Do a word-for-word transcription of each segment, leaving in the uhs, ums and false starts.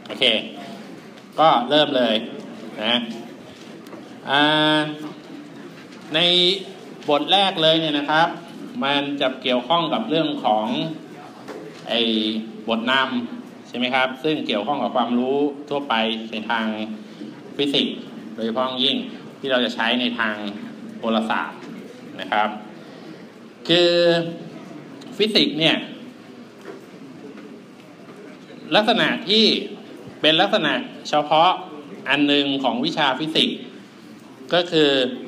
โอเคก็เริ่มเลยนะในบทแรกเลยเนี่ยนะครับมันจะเกี่ยวข้องกับเรื่องของไอ้บทนำใช่ไหมครับซึ่งเกี่ยวข้องกับความรู้ทั่วไปในทางฟิสิกส์โดยเฉพาะยิ่งที่เราจะใช้ในทางโหราศาสตร์นะครับคือฟิสิกส์เนี่ยลักษณะที่เป็นลักษณะเฉพาะอันหนึ่งของวิชาฟิสิกส์ก็คือ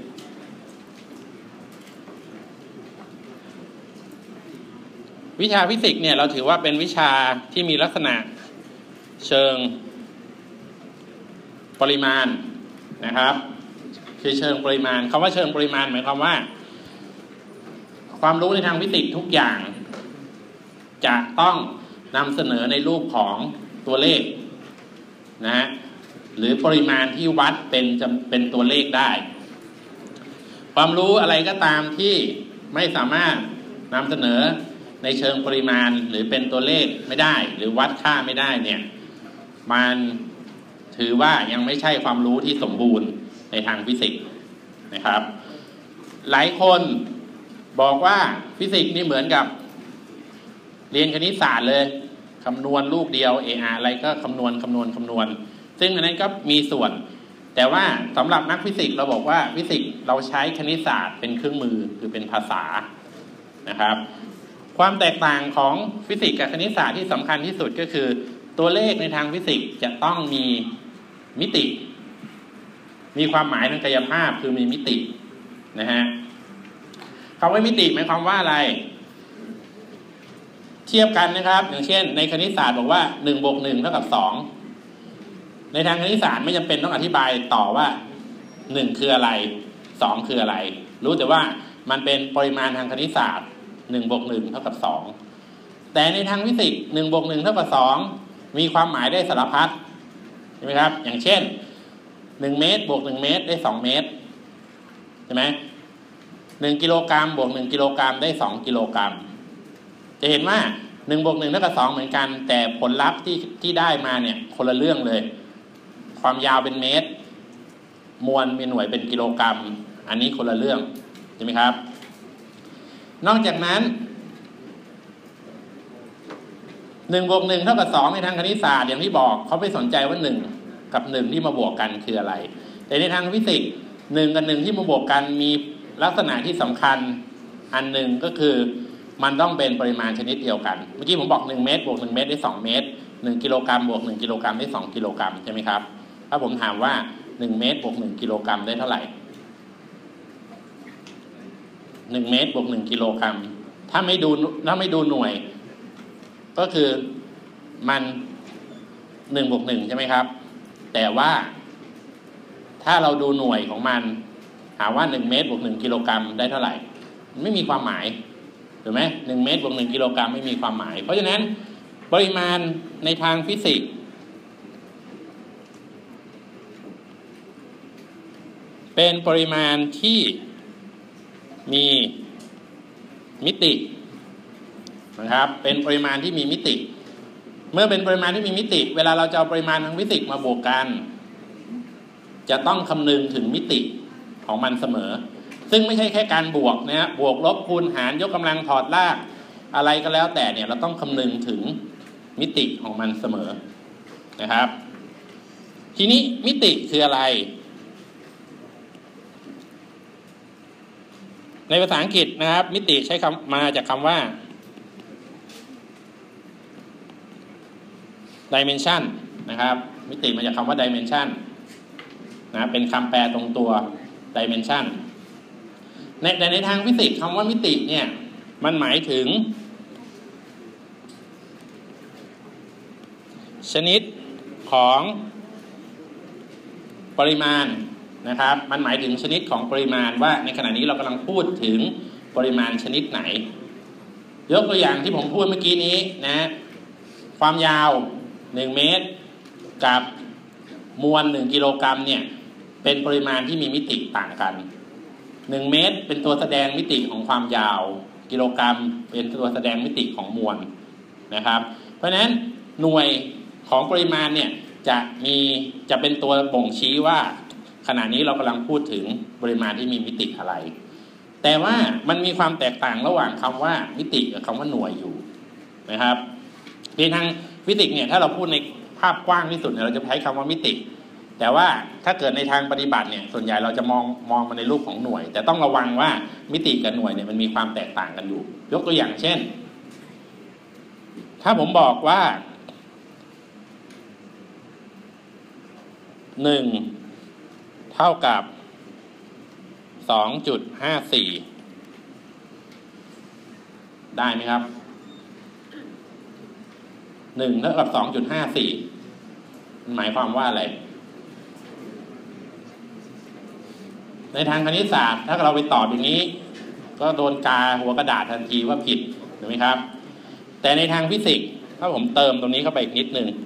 วิชาฟิสิกส์เนี่ยเราถือว่าเป็นวิชาที่มีลักษณะเชิงปริมาณนะครับคือเชิงปริมาณคำว่าเชิงปริมาณหมายความว่าความรู้ในทางฟิสิกส์ทุกอย่างจะต้องนำเสนอในรูปของตัวเลขนะฮะหรือปริมาณที่วัดเป็นจะเป็นตัวเลขได้ความรู้อะไรก็ตามที่ไม่สามารถนำเสนอในเชิงปริมาณหรือเป็นตัวเลขไม่ได้หรือวัดค่าไม่ได้เนี่ยมันถือว่ายังไม่ใช่ความรู้ที่สมบูรณ์ในทางฟิสิกส์นะครับหลายคนบอกว่าฟิสิกส์นี่เหมือนกับเรียนคณิตศาสตร์เลยคำนวณลูกเดียวเอออะไรก็คำนวณคำนวณคำนวณซึ่งอันนั้นก็มีส่วนแต่ว่าสำหรับนักฟิสิกส์เราบอกว่าฟิสิกส์เราใช้คณิตศาสตร์เป็นเครื่องมือคือเป็นภาษานะครับความแตกต่างของฟิสิกส์กับคณิตศาสตร์ที่สำคัญที่สุดก็คือตัวเลขในทางฟิสิกส์จะต้องมีมิติมีความหมายทางกายภาพคือมีมิตินะฮะคำว่ามิติหมายความว่าอะไรเทียบกันนะครับอย่างเช่นในคณิตศาสตร์บอกว่าหนึ่งบวกหนึ่งเท่ากับสองในทางคณิตศาสตร์ไม่จำเป็นต้องอธิบายต่อว่าหนึ่งคืออะไรสองคืออะไรรู้แต่ว่ามันเป็นปริมาณทางคณิตศาสตร์หนึ่งบวกหนึ่งเท่ากับสองแต่ในทางฟิสิกส์หนึ่งบวกหนึ่งเท่ากับสองมีความหมายได้สารพัดใช่ไหมครับอย่างเช่นหนึ่งเมตรบวกหนึ่งเมตรได้สองเมตรใช่ไหมหนึ่งกิโลกรัมบวกหนึ่งกิโลกรัมได้สองกิโลกรัมจะเห็นว่าหนึ่งบวกหนึ่งเท่ากับสองเหมือนกันแต่ผลลัพธ์ที่ที่ได้มาเนี่ยคนละเรื่องเลยความยาวเป็นเมตรมวลมีหน่วยเป็นกิโลกรัมอันนี้คนละเรื่องใช่ไหมครับนอกจากนั้นหนึ่งบวกหนึ่งเท่ากับสองในทางคณิตศาสตร์อย่างที่บอกเขาไม่สนใจว่าหนึ่งกับหนึ่งที่มาบวกกันคืออะไรแต่ในทางฟิสิกส์หนึ่งกับหนึ่งที่มาบวกกันมีลักษณะที่สำคัญอันหนึ่งก็คือมันต้องเป็นปริมาณชนิดเดียวกันเมื่อกี้ผมบอกหนึ่งเมตรบวกหนึ่งเมตรได้สองเมตรหนึ่งกิโลกรัมบวกหนึ่งกิโลกรัมได้สองกิโลกรัมใช่ไหมครับถ้าผมถามว่าหนึ่งเมตรบวกหนึ่งกิโลกรัมได้เท่าไหร่หนึ่งเมตรบวกหนึ่งกิโลกรัมถ้าไม่ดูถ้าไม่ดูหน่วยก็คือมันหนึ่งบวกหนึ่งใช่ไหมครับแต่ว่าถ้าเราดูหน่วยของมันหาว่าหนึ่งเมตรบวกหนึ่งกิโลกรัมได้เท่าไหร่มันไม่มีความหมายถูกไหมหนึ่งเมตรบวกหนึ่งกิโลกรัมไม่มีความหมายเพราะฉะนั้นปริมาณในทางฟิสิกส์เป็นปริมาณที่มีมิตินะครับเป็นปริมาณที่มีมิติเมื่อเป็นปริมาณที่มีมิติเวลาเราจะเอาปริมาณทางฟิสิกส์มาบวกกันจะต้องคำนึงถึงมิติของมันเสมอซึ่งไม่ใช่แค่การบวกนะฮะบวกลบคูณหารยกกำลังถอดรากอะไรก็แล้วแต่เนี่ยเราต้องคำนึงถึงมิติของมันเสมอนะครับทีนี้มิติคืออะไรในภาษาอังกฤษนะครับมิติใช้คำมาจากคำว่า dimension นะครับมิติมาจากคำว่า dimension นะเป็นคำแปลตรงตัว dimension ในแต่ในทางฟิสิกส์คำว่ามิติเนี่ยมันหมายถึงชนิดของปริมาณนะครับมันหมายถึงชนิดของปริมาณว่าในขณะนี้เรากำลังพูดถึงปริมาณชนิดไหนยกตัวอย่างที่ผมพูดเมื่อกี้นี้นะความยาวหนึ่งเมตรกับมวลหนึ่งกิโลกรัมเนี่ยเป็นปริมาณที่มีมิติต่างกันหนึ่งเมตรเป็นตัวแสดงมิติของความยาวกิโลกรัมเป็นตัวแสดงมิติของมวลนะครับเพราะฉะนั้นหน่วยของปริมาณเนี่ยจะมีจะเป็นตัวบ่งชี้ว่าขณะนี้เรากำลังพูดถึงปริมาณที่มีมิติอะไรแต่ว่ามันมีความแตกต่างระหว่างคำว่ามิติกับคำว่าหน่วยอยู่นะครับในทางฟิสิกส์เนี่ยถ้าเราพูดในภาพกว้างที่สุดเนี่ยเราจะใช้คำว่ามิติแต่ว่าถ้าเกิดในทางปฏิบัติเนี่ยส่วนใหญ่เราจะมองมองมาในรูปของหน่วยแต่ต้องระวังว่ามิติกับหน่วยเนี่ยมันมีความแตกต่างกันอยู่ยกตัวอย่างเช่นถ้าผมบอกว่าหนึ่งเท่ากับ สองจุดห้าสี่ ได้ไหมครับหนึ่งเท่ากับ สองจุดห้าสี่ มันหมายความว่าอะไรในทางคณิตศาสตร์ถ้าเราไปตอบอย่างนี้ก็โดนกาหัวกระดาษทันทีว่าผิดถูกไหมครับแต่ในทางฟิสิกส์ถ้าผมเติมตรงนี้เข้าไปอีกนิดนึง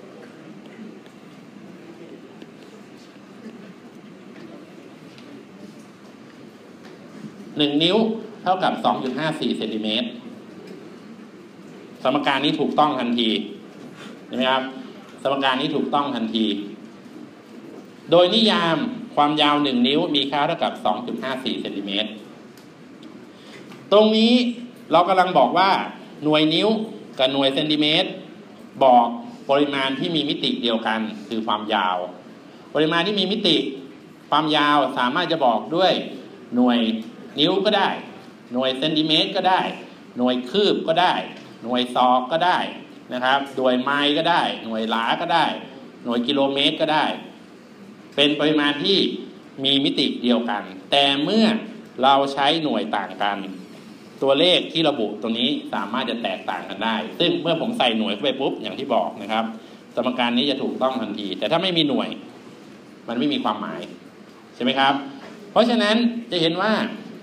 หนึ่งนิ้วเท่ากับ สองจุดห้าสี่ เซนติเมตรสมการนี้ถูกต้องทันทีใช่ไหมครับสมการนี้ถูกต้องทันทีโดยนิยามความยาวหนึ่งนิ้วมีค่าเท่ากับ สองจุดห้าสี่ เซนติเมตรตรงนี้เรากำลังบอกว่าหน่วยนิ้วกับหน่วยเซนติเมตรบอกปริมาณที่มีมิติเดียวกันคือความยาวปริมาณที่มีมิติความยาวสามารถจะบอกด้วยหน่วยนิ้วก็ได้หน่วยเซนติเมตรก็ได้หน่วยคืบก็ได้หน่วยศอกก็ได้นะครับหน่วยไมล์ก็ได้หน่วยหลาก็ได้หน่วยกิโลเมตรก็ได้เป็นปริมาณที่มีมิติเดียวกันแต่เมื่อเราใช้หน่วยต่างกันตัวเลขที่ระบุตรงนี้สามารถจะแตกต่างกันได้ซึ่งเมื่อผมใส่หน่วยเข้าไปปุ๊บอย่างที่บอกนะครับสมการนี้จะถูกต้องทันทีแต่ถ้าไม่มีหน่วยมันไม่มีความหมายใช่ไหมครับเพราะฉะนั้นจะเห็นว่า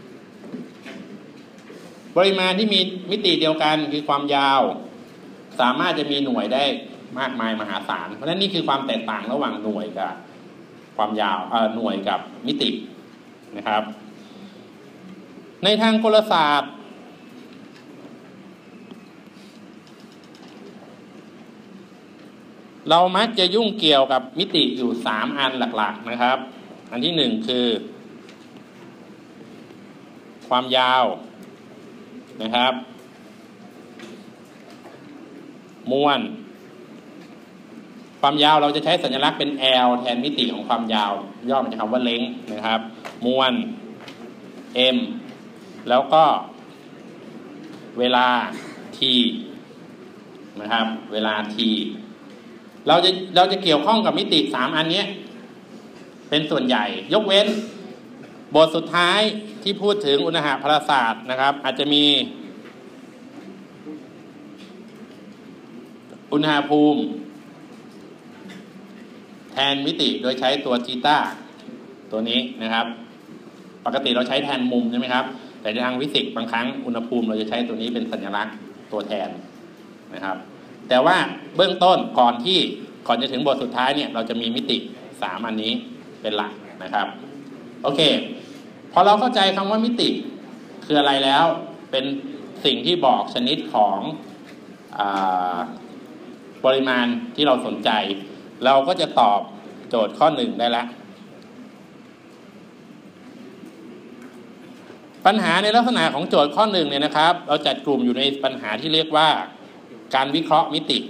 ปริมาณที่มีมิติเดียวกันคือความยาวสามารถจะมีหน่วยได้มากมายมหาศาลเพราะฉะนั้นนี่คือความแตกต่างระหว่างหน่วยกับความยาวเอ่อหน่วยกับมิตินะครับในทางกลศาสตร์เรามักจะยุ่งเกี่ยวกับมิติอยู่สามอันหลักๆนะครับอันที่หนึ่งคือความยาวนะครับมวลความยาวเราจะใช้สัญลักษณ์เป็น L แทนมิติของความยาวย่อมาจากคำว่าเลนส์นะครับมวล M แล้วก็เวลา T นะครับเวลา T เราจะเราจะเกี่ยวข้องกับมิติสามอันนี้เป็นส่วนใหญ่ยกเว้นบทสุดท้ายที่พูดถึงอุณหภาราศาสตร์นะครับอาจจะมีอุณหภูมิแทนมิติโดยใช้ตัวทีต้าตัวนี้นะครับปกติเราใช้แทนมุมใช่ไหมครับแต่ในทางฟิสิกส์บางครั้งอุณหภูมิเราจะใช้ตัวนี้เป็นสัญลักษณ์ตัวแทนนะครับแต่ว่าเบื้องต้นก่อนที่ก่อนจะถึงบทสุดท้ายเนี่ยเราจะมีมิติสามอันนี้เป็นหลักนะครับโอเคพอเราเข้าใจคำว่ามิติคืออะไรแล้วเป็นสิ่งที่บอกชนิดของอ่าปริมาณที่เราสนใจเราก็จะตอบโจทย์ข้อหนึ่งได้แล้วปัญหาในลักษณะของโจทย์ข้อหนึ่งเนี่ยนะครับเราจัดกลุ่มอยู่ในปัญหาที่เรียกว่าการวิเคราะห์มิติ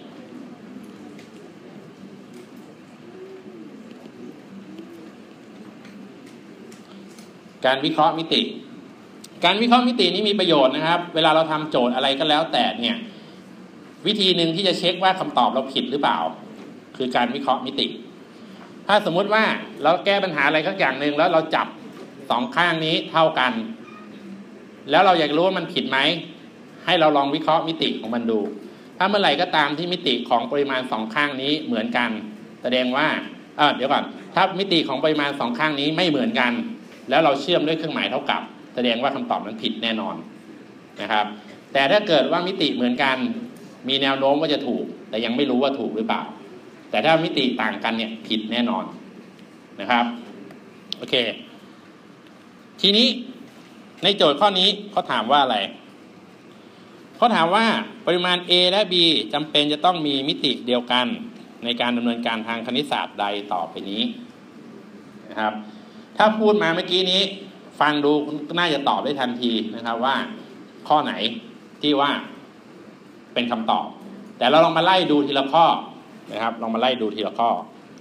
การวิเคราะห์มิติการวิเคราะห์มิตินี้มีประโยชน์นะครับเวลาเราทำโจทย์อะไรก็แล้วแต่เนี่ยวิธีหนึ่งที่จะเช็คว่าคำตอบเราผิดหรือเปล่าคือการวิเคราะห์มิติถ้าสมมุติว่าเราแก้ปัญหาอะไรสักอย่างหนึ่งแล้วเราจับสองข้างนี้เท่ากันแล้วเราอยากรู้ว่ามันผิดไหมให้เราลองวิเคราะห์มิติของมันดูถ้าเมื่อไหร่ก็ตามที่มิติของปริมาณสองข้างนี้เหมือนกันแสดงว่าเออเดี๋ยวก่อนถ้ามิติของปริมาณสองข้างนี้ไม่เหมือนกันแล้วเราเชื่อมด้วยเครื่องหมายเท่ากับแสดงว่าคำตอบนั้นผิดแน่นอนนะครับแต่ถ้าเกิดว่ามิติเหมือนกันมีแนวโน้มว่าจะถูกแต่ยังไม่รู้ว่าถูกหรือเปล่าแต่ถ้ามิติต่างกันเนี่ยผิดแน่นอนนะครับโอเคทีนี้ในโจทย์ข้อนี้เขาถามว่าอะไรเขาถามว่าปริมาณ A และ B จำเป็นจะต้องมีมิติเดียวกันในการดำเนินการทางคณิตศาสตร์ใดต่อไปนี้นะครับถ้าพูดมาเมื่อกี้นี้ฟังดูน่าจะตอบได้ทันทีนะครับว่าข้อไหนที่ว่าเป็นคำตอบแต่เราลองมาไล่ดูทีละข้อนะครับลองมาไล่ดูทีละข้อ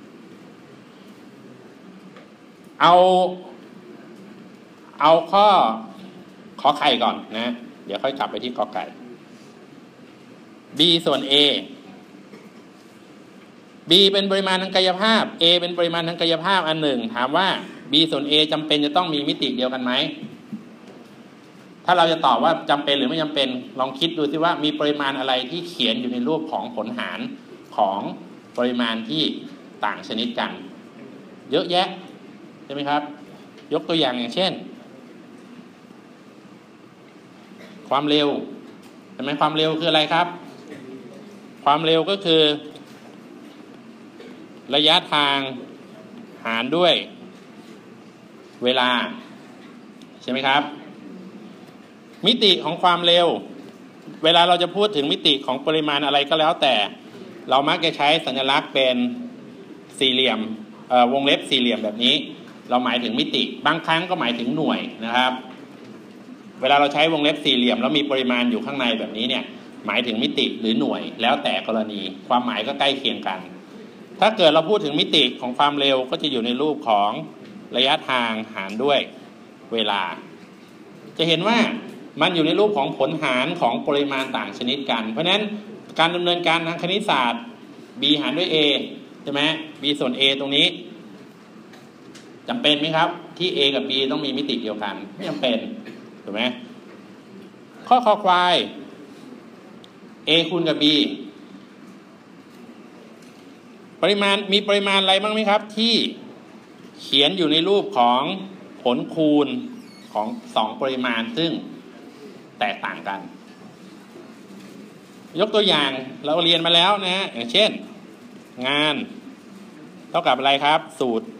เอาเอาข้อขอไข่ก่อนนะเดี๋ยวค่อยกลับไปที่กอไก่ b ส่วน a b เป็นปริมาณทางกายภาพ a เป็นปริมาณทางกายภาพอันหนึ่งถามว่า b ส่วน a จำเป็นจะต้องมีมิติเดียวกันไหมถ้าเราจะตอบว่าจำเป็นหรือไม่จำเป็นลองคิดดูสิว่ามีปริมาณอะไรที่เขียนอยู่ในรูปของผลหารของปริมาณที่ต่างชนิดกันเยอะแยะใช่ไหมครับยกตัวอย่างอย่างเช่นความเร็วเห็นไหมความเร็วคืออะไรครับความเร็วก็คือระยะทางหารด้วยเวลาใช่ไหมครับมิติของความเร็วเวลาเราจะพูดถึงมิติของปริมาณอะไรก็แล้วแต่เรามักจะใช้สัญลักษณ์เป็นสี่เหลี่ยมวงเล็บสี่เหลี่ยมแบบนี้เราหมายถึงมิติบางครั้งก็หมายถึงหน่วยนะครับเวลาเราใช้วงเล็บสี่เหลี่ยมแล้วมีปริมาณอยู่ข้างในแบบนี้เนี่ยหมายถึงมิติหรือหน่วยแล้วแต่กรณีความหมายก็ใกล้เคียงกันถ้าเกิดเราพูดถึงมิติของความเร็วก็จะอยู่ในรูปของระยะทางหารด้วยเวลาจะเห็นว่ามันอยู่ในรูปของผลหารของปริมาณต่างชนิดกันเพราะฉะนั้นการดำเนินการทางคณิตศาสตร์ b หารด้วย a ใช่ไหม b ส่วน a ตรงนี้จำเป็นไหมครับที่ a กับ b ต้องมีมิติเดียวกันไม่จำเป็นถูกไหมข้อคอควาย a คูณกับ b ปริมาณมีปริมาณอะไรบ้างไหมครับที่เขียนอยู่ในรูปของผลคูณของสองปริมาณซึ่งแตกต่างกันยกตัวอย่างเราเรียนมาแล้วนะฮะอย่างเช่นงานเท่ากับอะไรครับสูตร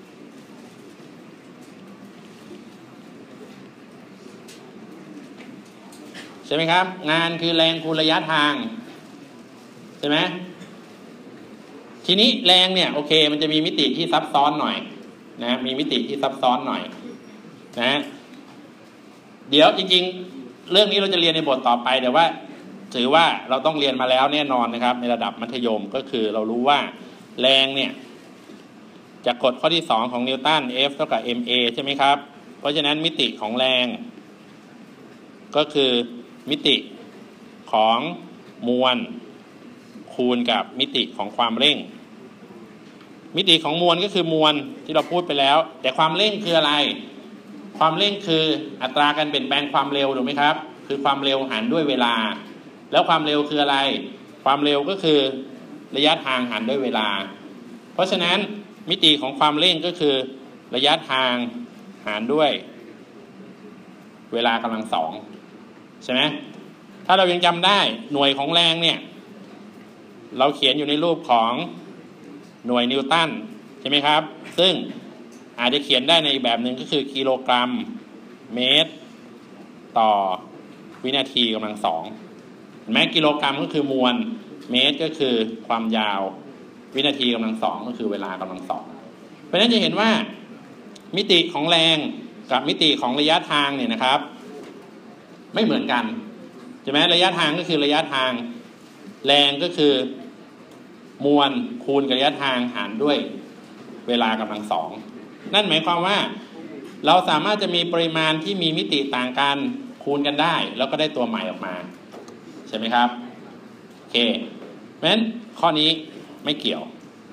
ใช่ไหมครับงานคือแรงคูณระยะทางใช่ไหมทีนี้แรงเนี่ยโอเคมันจะมีมิติที่ซับซ้อนหน่อยนะมีมิติที่ซับซ้อนหน่อยนะเดี๋ยวจริงๆเรื่องนี้เราจะเรียนในบทต่อไปแต่ว่าถือว่าเราต้องเรียนมาแล้วแน่นอนนะครับในระดับมัธยมก็คือเรารู้ว่าแรงเนี่ยจากกฎข้อที่สองของนิวตัน F เท่ากับ ma ใช่ไหมครับเพราะฉะนั้นมิติของแรงก็คือมิติของมวลคูณกับมิติของความเร่งมิติของมวลก็คือมวลที่เราพูดไปแล้วแต่ความเร่งคืออะไรความเร่งคืออัตราการเปลี่ยนแปลงความเร็วถูกไหมครับคือความเร็วหารด้วยเวลาแล้วความเร็วคืออะไรความเร็วก็คือระยะทางหารด้วยเวลาเพราะฉะนั้นมิติของความเร่งก็คือระยะทางหารด้วยเวลากำลังสองใช่ไหมถ้าเรายังจำได้หน่วยของแรงเนี่ยเราเขียนอยู่ในรูปของหน่วยนิวตันใช่ไหมครับซึ่งอาจจะเขียนได้ในอีกแบบหนึ่งก็คือกิโลกรัมเมตรต่อวินาทีกำลังสองเห็นไหมกิโลกรัมก็คือมวลเมตรก็คือความยาววินาทีกำลังสองก็คือเวลากำลังสองเพราะฉะนั้นจะเห็นว่ามิติของแรงกับมิติของระยะทางเนี่ยนะครับไม่เหมือนกันใช่ไหมระยะทางก็คือระยะทางแรงก็คือมวลคูณกับระยะทางหารด้วยเวลากำลังสองนั่นหมายความว่าเราสามารถจะมีปริมาณที่มีมิติต่างกันคูณกันได้แล้วก็ได้ตัวใหม่ออกมาใช่ไหมครับโอเคเพราะฉะนั้นข้อนี้ไม่เกี่ยว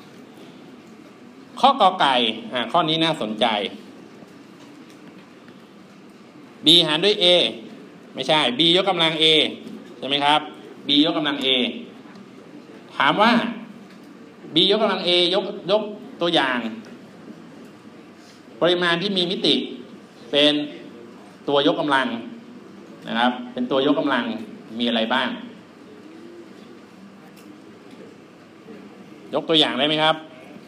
ข้อกอไก่อ่าข้อนี้น่าสนใจ b หารด้วย a ไม่ใช่ b ยกกำลัง a ใช่ไหมครับ b ยกกำลัง a ถามว่า b ยกกำลัง a ยกยกตัวอย่างปริมาณที่มีมิติเป็นตัวยกกำลังนะครับเป็นตัวยกกำลังมีอะไรบ้างยกตัวอย่างได้ไหมครับ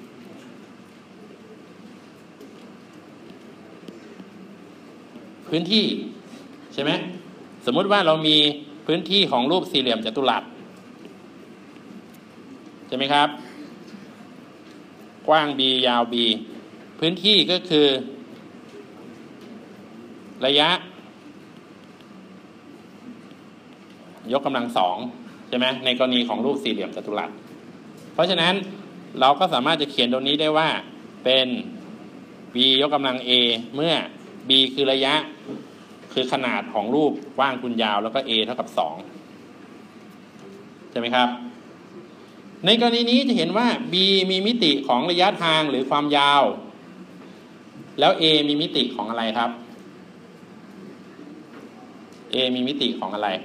พื้นที่ใช่ไหมสมมุติว่าเรามีพื้นที่ของรูปสี่เหลี่ยมจัตุรัสใช่ไหมครับกว้าง b ยาว b พื้นที่ก็คือระยะยกกำลังสองใช่ไหมในกรณีของรูปสี่เหลี่ยมจัตุรัสเพราะฉะนั้นเราก็สามารถจะเขียนตรงนี้ได้ว่าเป็น b ยกกำลัง a เมื่อ b คือระยะคือขนาดของรูปกว้างคูณยาวแล้วก็ a เท่ากับสองใช่ไหมครับในกรณีนี้จะเห็นว่า b มีมิติของระยะทางหรือความยาวแล้ว a มีมิติของอะไรครับ a มีมิติของอะไร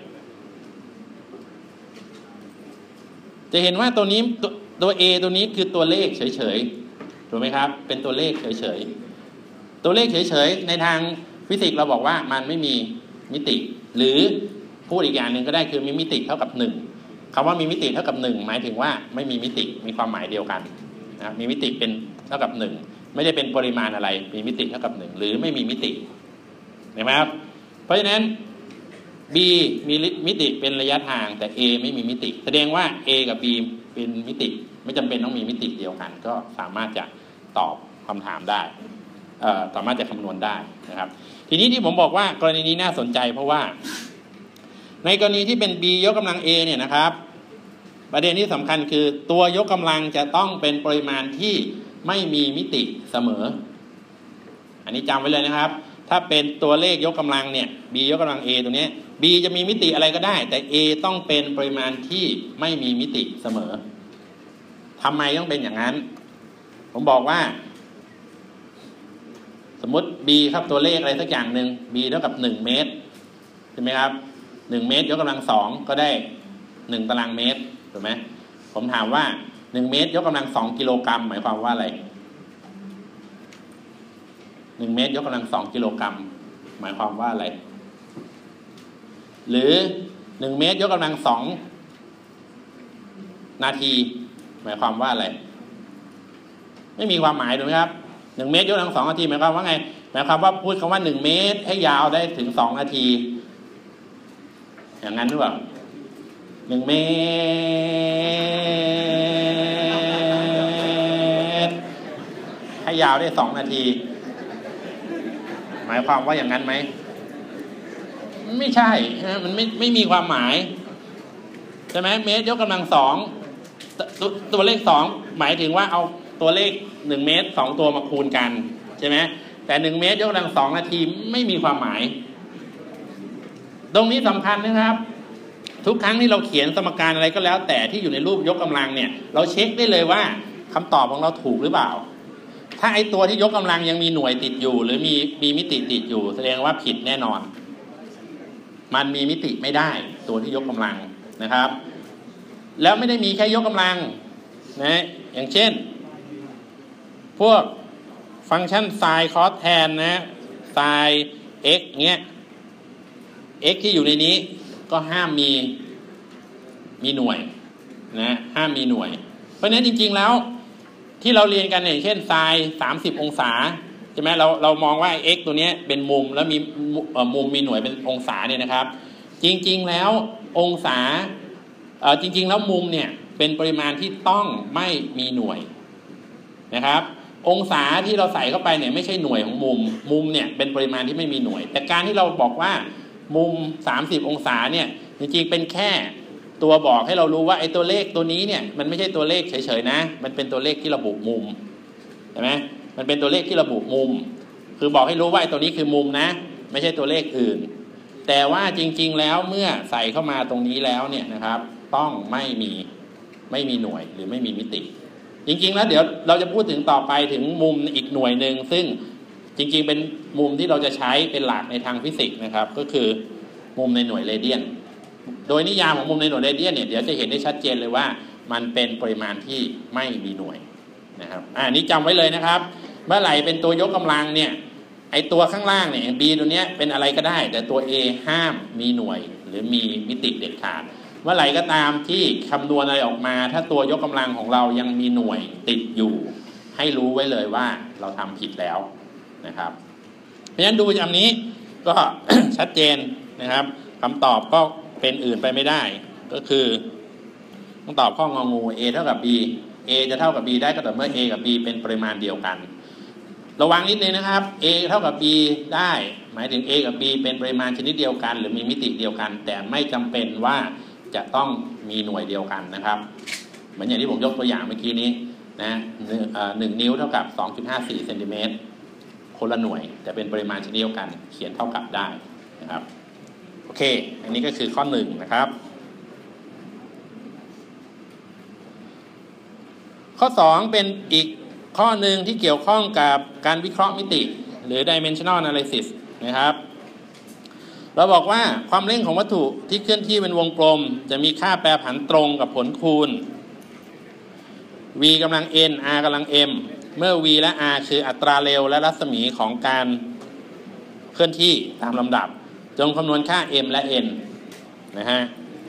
จะเห็นว่าตัวนี้ตัว a ตัวนี้คือตัวเลขเฉยๆถูกไหมครับเป็นตัวเลขเฉยๆตัวเลขเฉยๆในทางฟิสิกส์เราบอกว่ามันไม่มีมิติหรือพูดอีกอย่างหนึ่งก็ได้คือมีมิติเท่ากับหนึ่งคำว่ามีมิติเท่ากับหนึ่งหมายถึงว่าไม่มีมิติมีความหมายเดียวกันนะมีมิติเป็นเท่ากับหนึ่งไม่ได้เป็นปริมาณอะไรมีมิติเท่ากับหนึ่งหรือไม่มีมิติเห็นไหมครับเพราะฉะนั้น b มีมิติเป็นระยะทางแต่ a ไม่มีมิติแสดงว่า a กับ b เป็นมิติไม่จำเป็นต้องมีมิติเดียวกันก็สามารถจะตอบคำถามได้เอ่อสามารถจะคำนวณได้นะครับทีนี้ที่ผมบอกว่ากรณีนี้น่าสนใจเพราะว่าในกรณีที่เป็น b ยกกำลัง a เนี่ยนะครับประเด็นที่สำคัญคือตัวยกกำลังจะต้องเป็นปริมาณที่ไม่มีมิติเสมออันนี้จำไว้เลยนะครับถ้าเป็นตัวเลขยกกำลังเนี่ย b ยกกำลัง a ตัวนี้ b จะมีมิติอะไรก็ได้แต่ a ต้องเป็นปริมาณที่ไม่มีมิติเสมอทำไมต้องเป็นอย่างนั้นผมบอกว่าสมมติ b ครับตัวเลขอะไรสักอย่างหนึ่ง b เท่ากับหนึ่งเมตรใช่ไหมครับหนึ่งเมตรยกกำลังสองก็ได้หนึ่งตารางเมตรถูกไหมผมถามว่าหนึ่งเมตรยกกำลังสองกิโลกรัมหมายความว่าอะไรหนึ่งเมตรยกกำลังสองกิโลกรัมหมายความว่าอะไรหรือหนึ่งเมตรยกกำลังสองนาทีหมายความว่าอะไรไม่มีความหมายถูกไหมครับหนึ่งเมตรยกกำลังสองนาทีหมายความว่าไงหมายความว่าพูดคำว่าหนึ่งเมตรให้ยาวได้ถึงสองนาทีอย่างนั้นหรือเปล่าหนึ่งเมตรให้ยาวได้สองนาทีหมายความว่าอย่างนั้นไหมไม่ใช่มันไม่ไม่มีความหมายใช่ไหมเมตรยกกำลังสองต, ตัวเลขสองหมายถึงว่าเอาตัวเลขหนึ่งเมตรสองตัวมาคูณกันใช่ไหมแต่หนึ่งเมตรยกกำลังสองนาทีไม่มีความหมายตรงนี้สำคัญนะครับทุกครั้งที่เราเขียนสมการอะไรก็แล้วแต่ที่อยู่ในรูปยกกำลังเนี่ยเราเช็คได้เลยว่าคำตอบของเราถูกหรือเปล่าถ้าไอตัวที่ยกกำลังยังมีหน่วยติดอยู่หรือมีมีมิติติดอยู่แสดงว่าผิดแน่นอนมันมีมิติไม่ได้ตัวที่ยกกำลังนะครับแล้วไม่ได้มีแค่ยกกำลังนะอย่างเช่นพวกฟังก์ชัน sin cos tan นะ sin x เงี้ย x ที่อยู่ในนี้ก็ห้ามมีมีหน่วยนะห้ามมีหน่วยเพราะฉะนั้นจริงๆแล้วที่เราเรียนกันอย่างเช่น sin สามสิบองศาใช่ไหมเราเรามองว่า x ตัวนี้เป็นมุมแล้วมีมุมมีหน่วยเป็นองศาเนี่ยนะครับจริงๆแล้วองศาเอ่อจริงๆแล้วมุมเนี่ยเป็นปริมาณที่ต้องไม่มีหน่วยนะครับองศาที่เราใส่เข้าไปเนี่ยไม่ใช่หน่วยของมุมมุมเนี่ยเป็นปริมาณที่ไม่มีหน่วยแต่การที่เราบอกว่ามุมสามสิบองศาเนี่ยจริงๆเป็นแค่ตัวบอกให้เรารู้ว่าไอ้ตัวเลขตัวนี้เนี่ยมันไม่ใช่ตัวเลขเฉยๆนะมันเป็นตัวเลขที่ระบุมุมใช่ไหมมันเป็นตัวเลขที่ระบุมุมคือบอกให้รู้ว่าไอ้ตัวนี้คือมุมนะไม่ใช่ตัวเลขอื่นแต่ว่าจริงๆแล้วเมื่อใส่เข้ามาตรงนี้แล้วเนี่ยนะครับต้องไม่มีไม่มีหน่วยหรือไม่มีมิติจริงๆแล้วเดี๋ยวเราจะพูดถึงต่อไปถึงมุมอีกหน่วยหนึ่งซึ่งจริงๆเป็นมุมที่เราจะใช้เป็นหลักในทางฟิสิกส์นะครับก็คือมุมในหน่วยเรเดียนโดยนิยามของมุมในหน่วยเรเดียนเนี่ยเดี๋ยวจะเห็นได้ชัดเจนเลยว่ามันเป็นปริมาณที่ไม่มีหน่วยนะครับอ่านี้จำไว้เลยนะครับเมื่อไหร่เป็นตัวยกกำลังเนี่ยไอตัวข้างล่างเนี่ย b ตัวเนี้ยเป็นอะไรก็ได้แต่ตัว a ห้ามมีหน่วยหรือมีมิติเด็ดขาดเมื่อไหร่ก็ตามที่คำนวณอะไรออกมาถ้าตัวยกกำลังของเรายังมีหน่วยติดอยู่ให้รู้ไว้เลยว่าเราทำผิดแล้วนะครับเพราะฉะนั้นดูจากนี้ก็ ชัดเจนนะครับคำตอบก็เป็นอื่นไปไม่ได้ก็คือต้องตอบข้ององู a เท่ากับ b A จะเท่ากับ B ได้ก็ต่อเมื่อ A กับ B เป็นปริมาณเดียวกันระวังนิดนึงนะครับ A เท่ากับ B ได้หมายถึง A กับ B เป็นปริมาณชนิดเดียวกันหรือมีมิติเดียวกันแต่ไม่จำเป็นว่าจะต้องมีหน่วยเดียวกันนะครับเหมือนอย่างที่ผมยกตัวอย่างเมื่อกี้นี้นะหนึ่งนิ้วเท่ากับ สองจุดห้าสี่ เซนติเมตรคนละหน่วยแต่เป็นปริมาณชนิดเดียวกันเขียนเท่ากับได้นะครับโอเคอันนี้ก็คือข้อหนึ่งนะครับข้อสองเป็นอีกข้อหนึ่งที่เกี่ยวข้องกับการวิเคราะห์มิติหรือ dimensional analysis นะครับเราบอกว่าความเร่งของวัตถุที่เคลื่อนที่เป็นวงกลมจะมีค่าแปรผันตรงกับผลคูณ v กำลัง n r กำลัง m เมื่อ v และ r คืออัตราเร็วและรัศมีของการเคลื่อนที่ตามลำดับจงคำนวณค่า m และ n นะฮะ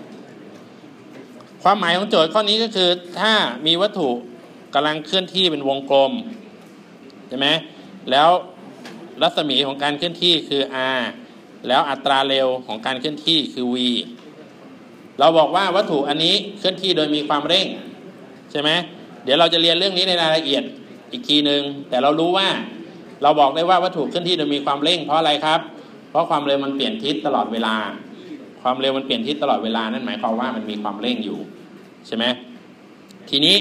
ความหมายของโจทย์ข้อนี้ก็คือถ้ามีวัตถุกำลังเคลื่อนที่เป็นวงกลมใช่ไหมแล้วรัศมีของการเคลื่อนที่คือ r แล้วอัตราเร็วของการเคลื่อนที่คือ v เราบอกว่าวัตถุอันนี้เคลื่อนที่โดยมีความเร่งใช่ไหมเดี๋ยวเราจะเรียนเรื่องนี้ในรายละเอียดอีกทีนึงแต่เรารู้ว่าเราบอกได้ว่าวัตถุเคลื่อนที่โดยมีความเร่งเพราะอะไรครับเพราะความเร็วมันเปลี่ยนทิศตลอดเวลาความเร็วมันเปลี่ยนทิศตลอดเวลานั่นหมายความว่ามันมีความเร่งอยู่ใช่ไหมทีนี้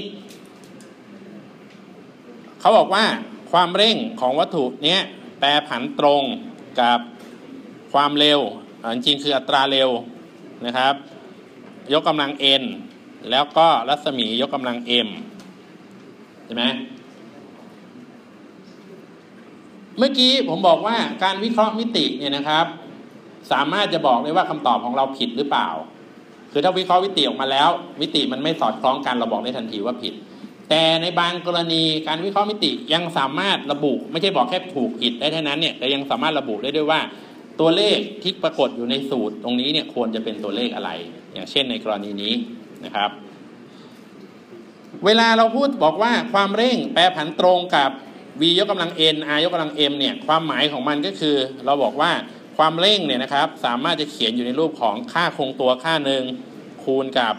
เขาบอกว่าความเร่งของวัตถุเนี้ยแปรผันตรงกับความเร็วจริงๆคืออัตราเร็วนะครับยกกำลัง n แล้วก็รัศมียกกำลัง m ใช่ไหมเมื่อกี้ผมบอกว่าการวิเคราะห์มิติเนี่ยนะครับสามารถจะบอกได้ว่าคำตอบของเราผิดหรือเปล่าคือถ้าวิเคราะห์มิติออกมาแล้วมิติมันไม่สอดคล้องกันเราบอกได้ทันทีว่าผิดแต่ในบางกรณีการวิเคราะห์มิติยังสามารถระบุไม่ใช่บอกแค่ถูกผิดได้เท่านั้นเนี่ยแต่ยังสามารถระบุได้ด้วยว่าตัวเลขที่ปรากฏอยู่ในสูตรตรงนี้เนี่ยควรจะเป็นตัวเลขอะไรอย่างเช่นในกรณีนี้นะครับเวลาเราพูดบอกว่าความเร่งแปรผันตรงกับ v ยกกำลัง n r ยกกำลัง m เนี่ยความหมายของมันก็คือเราบอกว่าความเร่งเนี่ยนะครับสามารถจะเขียนอยู่ในรูปของค่าคงตัวค่าหนึ่งคูณกับ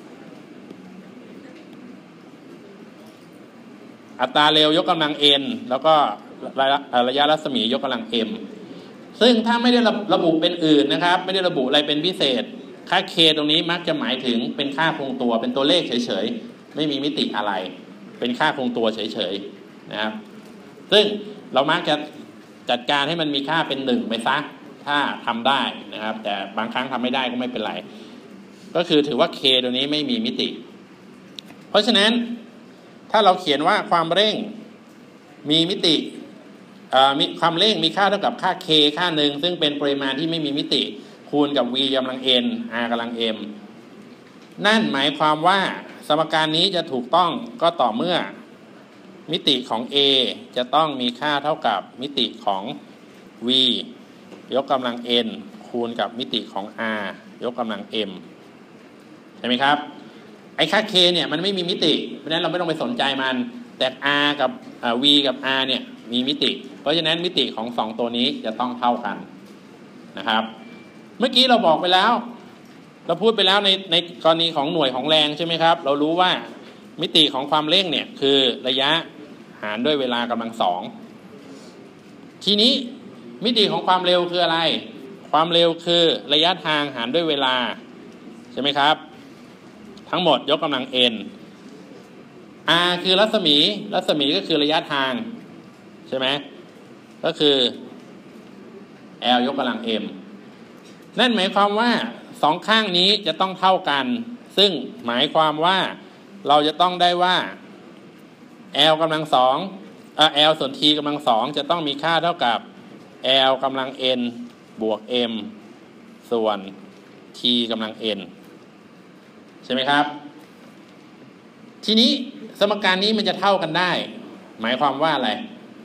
อัตราเร็วยกกำลัง n แล้วก็ระยะรัศมียกกำลัง m ซึ่งถ้าไม่ได้ระบุเป็นอื่นนะครับไม่ได้ระบุอะไรเป็นพิเศษค่า k ตรงนี้มักจะหมายถึงเป็นค่าคงตัวเป็นตัวเลขเฉยๆไม่มีมิติอะไรเป็นค่าคงตัวเฉยๆนะครับซึ่งเรามักจะจัดการให้มันมีค่าเป็นหนึ่งไปซะถ้าทำได้นะครับแต่บางครั้งทำไม่ได้ก็ไม่เป็นไรก็คือถือว่า k ตัวนี้ไม่มีมิติเพราะฉะนั้นถ้าเราเขียนว่าความเร่งมีมิติมีความเร่งมีค่าเท่ากับค่า k ค่าหนึ่งซึ่งเป็นปริมาณที่ไม่มีมิติคูณกับ v กำลัง n r กำลัง m นั่นหมายความว่าสมการนี้จะถูกต้องก็ต่อเมื่อมิติของ a จะต้องมีค่าเท่ากับมิติของ v ยกกำลัง n คูณกับมิติของ r ยกกำลัง m ใช่ไหมครับไอ้ค่า k เนี่ยมันไม่มีมิติเพราะฉะนั้นเราไม่ต้องไปสนใจมันแต่ r กับ v กับ r เนี่ยมีมิติเพราะฉะนั้นมิติของสองตัวนี้จะต้องเท่ากันนะครับเมื่อกี้เราบอกไปแล้วเราพูดไปแล้วในในกรณีของหน่วยของแรงใช่ไหมครับเรารู้ว่ามิติของความเร่งเนี่ยคือระยะหารด้วยเวลากำลังสองทีนี้มิติของความเร็วคืออะไรความเร็วคือระยะทางหารด้วยเวลาใช่ไหมครับทั้งหมดยกกำลัง n r คือรัศมีรัศมีก็คือระยะทางใช่ไหมก็คือ l ยกกำลัง m นั่นหมายความว่าสองข้างนี้จะต้องเท่ากันซึ่งหมายความว่าเราจะต้องได้ว่า l กำลังสองเอ่อ l ส่วน t กำลังสองจะต้องมีค่าเท่ากับ l กำลัง n บวก m ส่วน t กำลัง n ใช่ไหมครับทีนี้สมการนี้มันจะเท่ากันได้หมายความว่าอะไร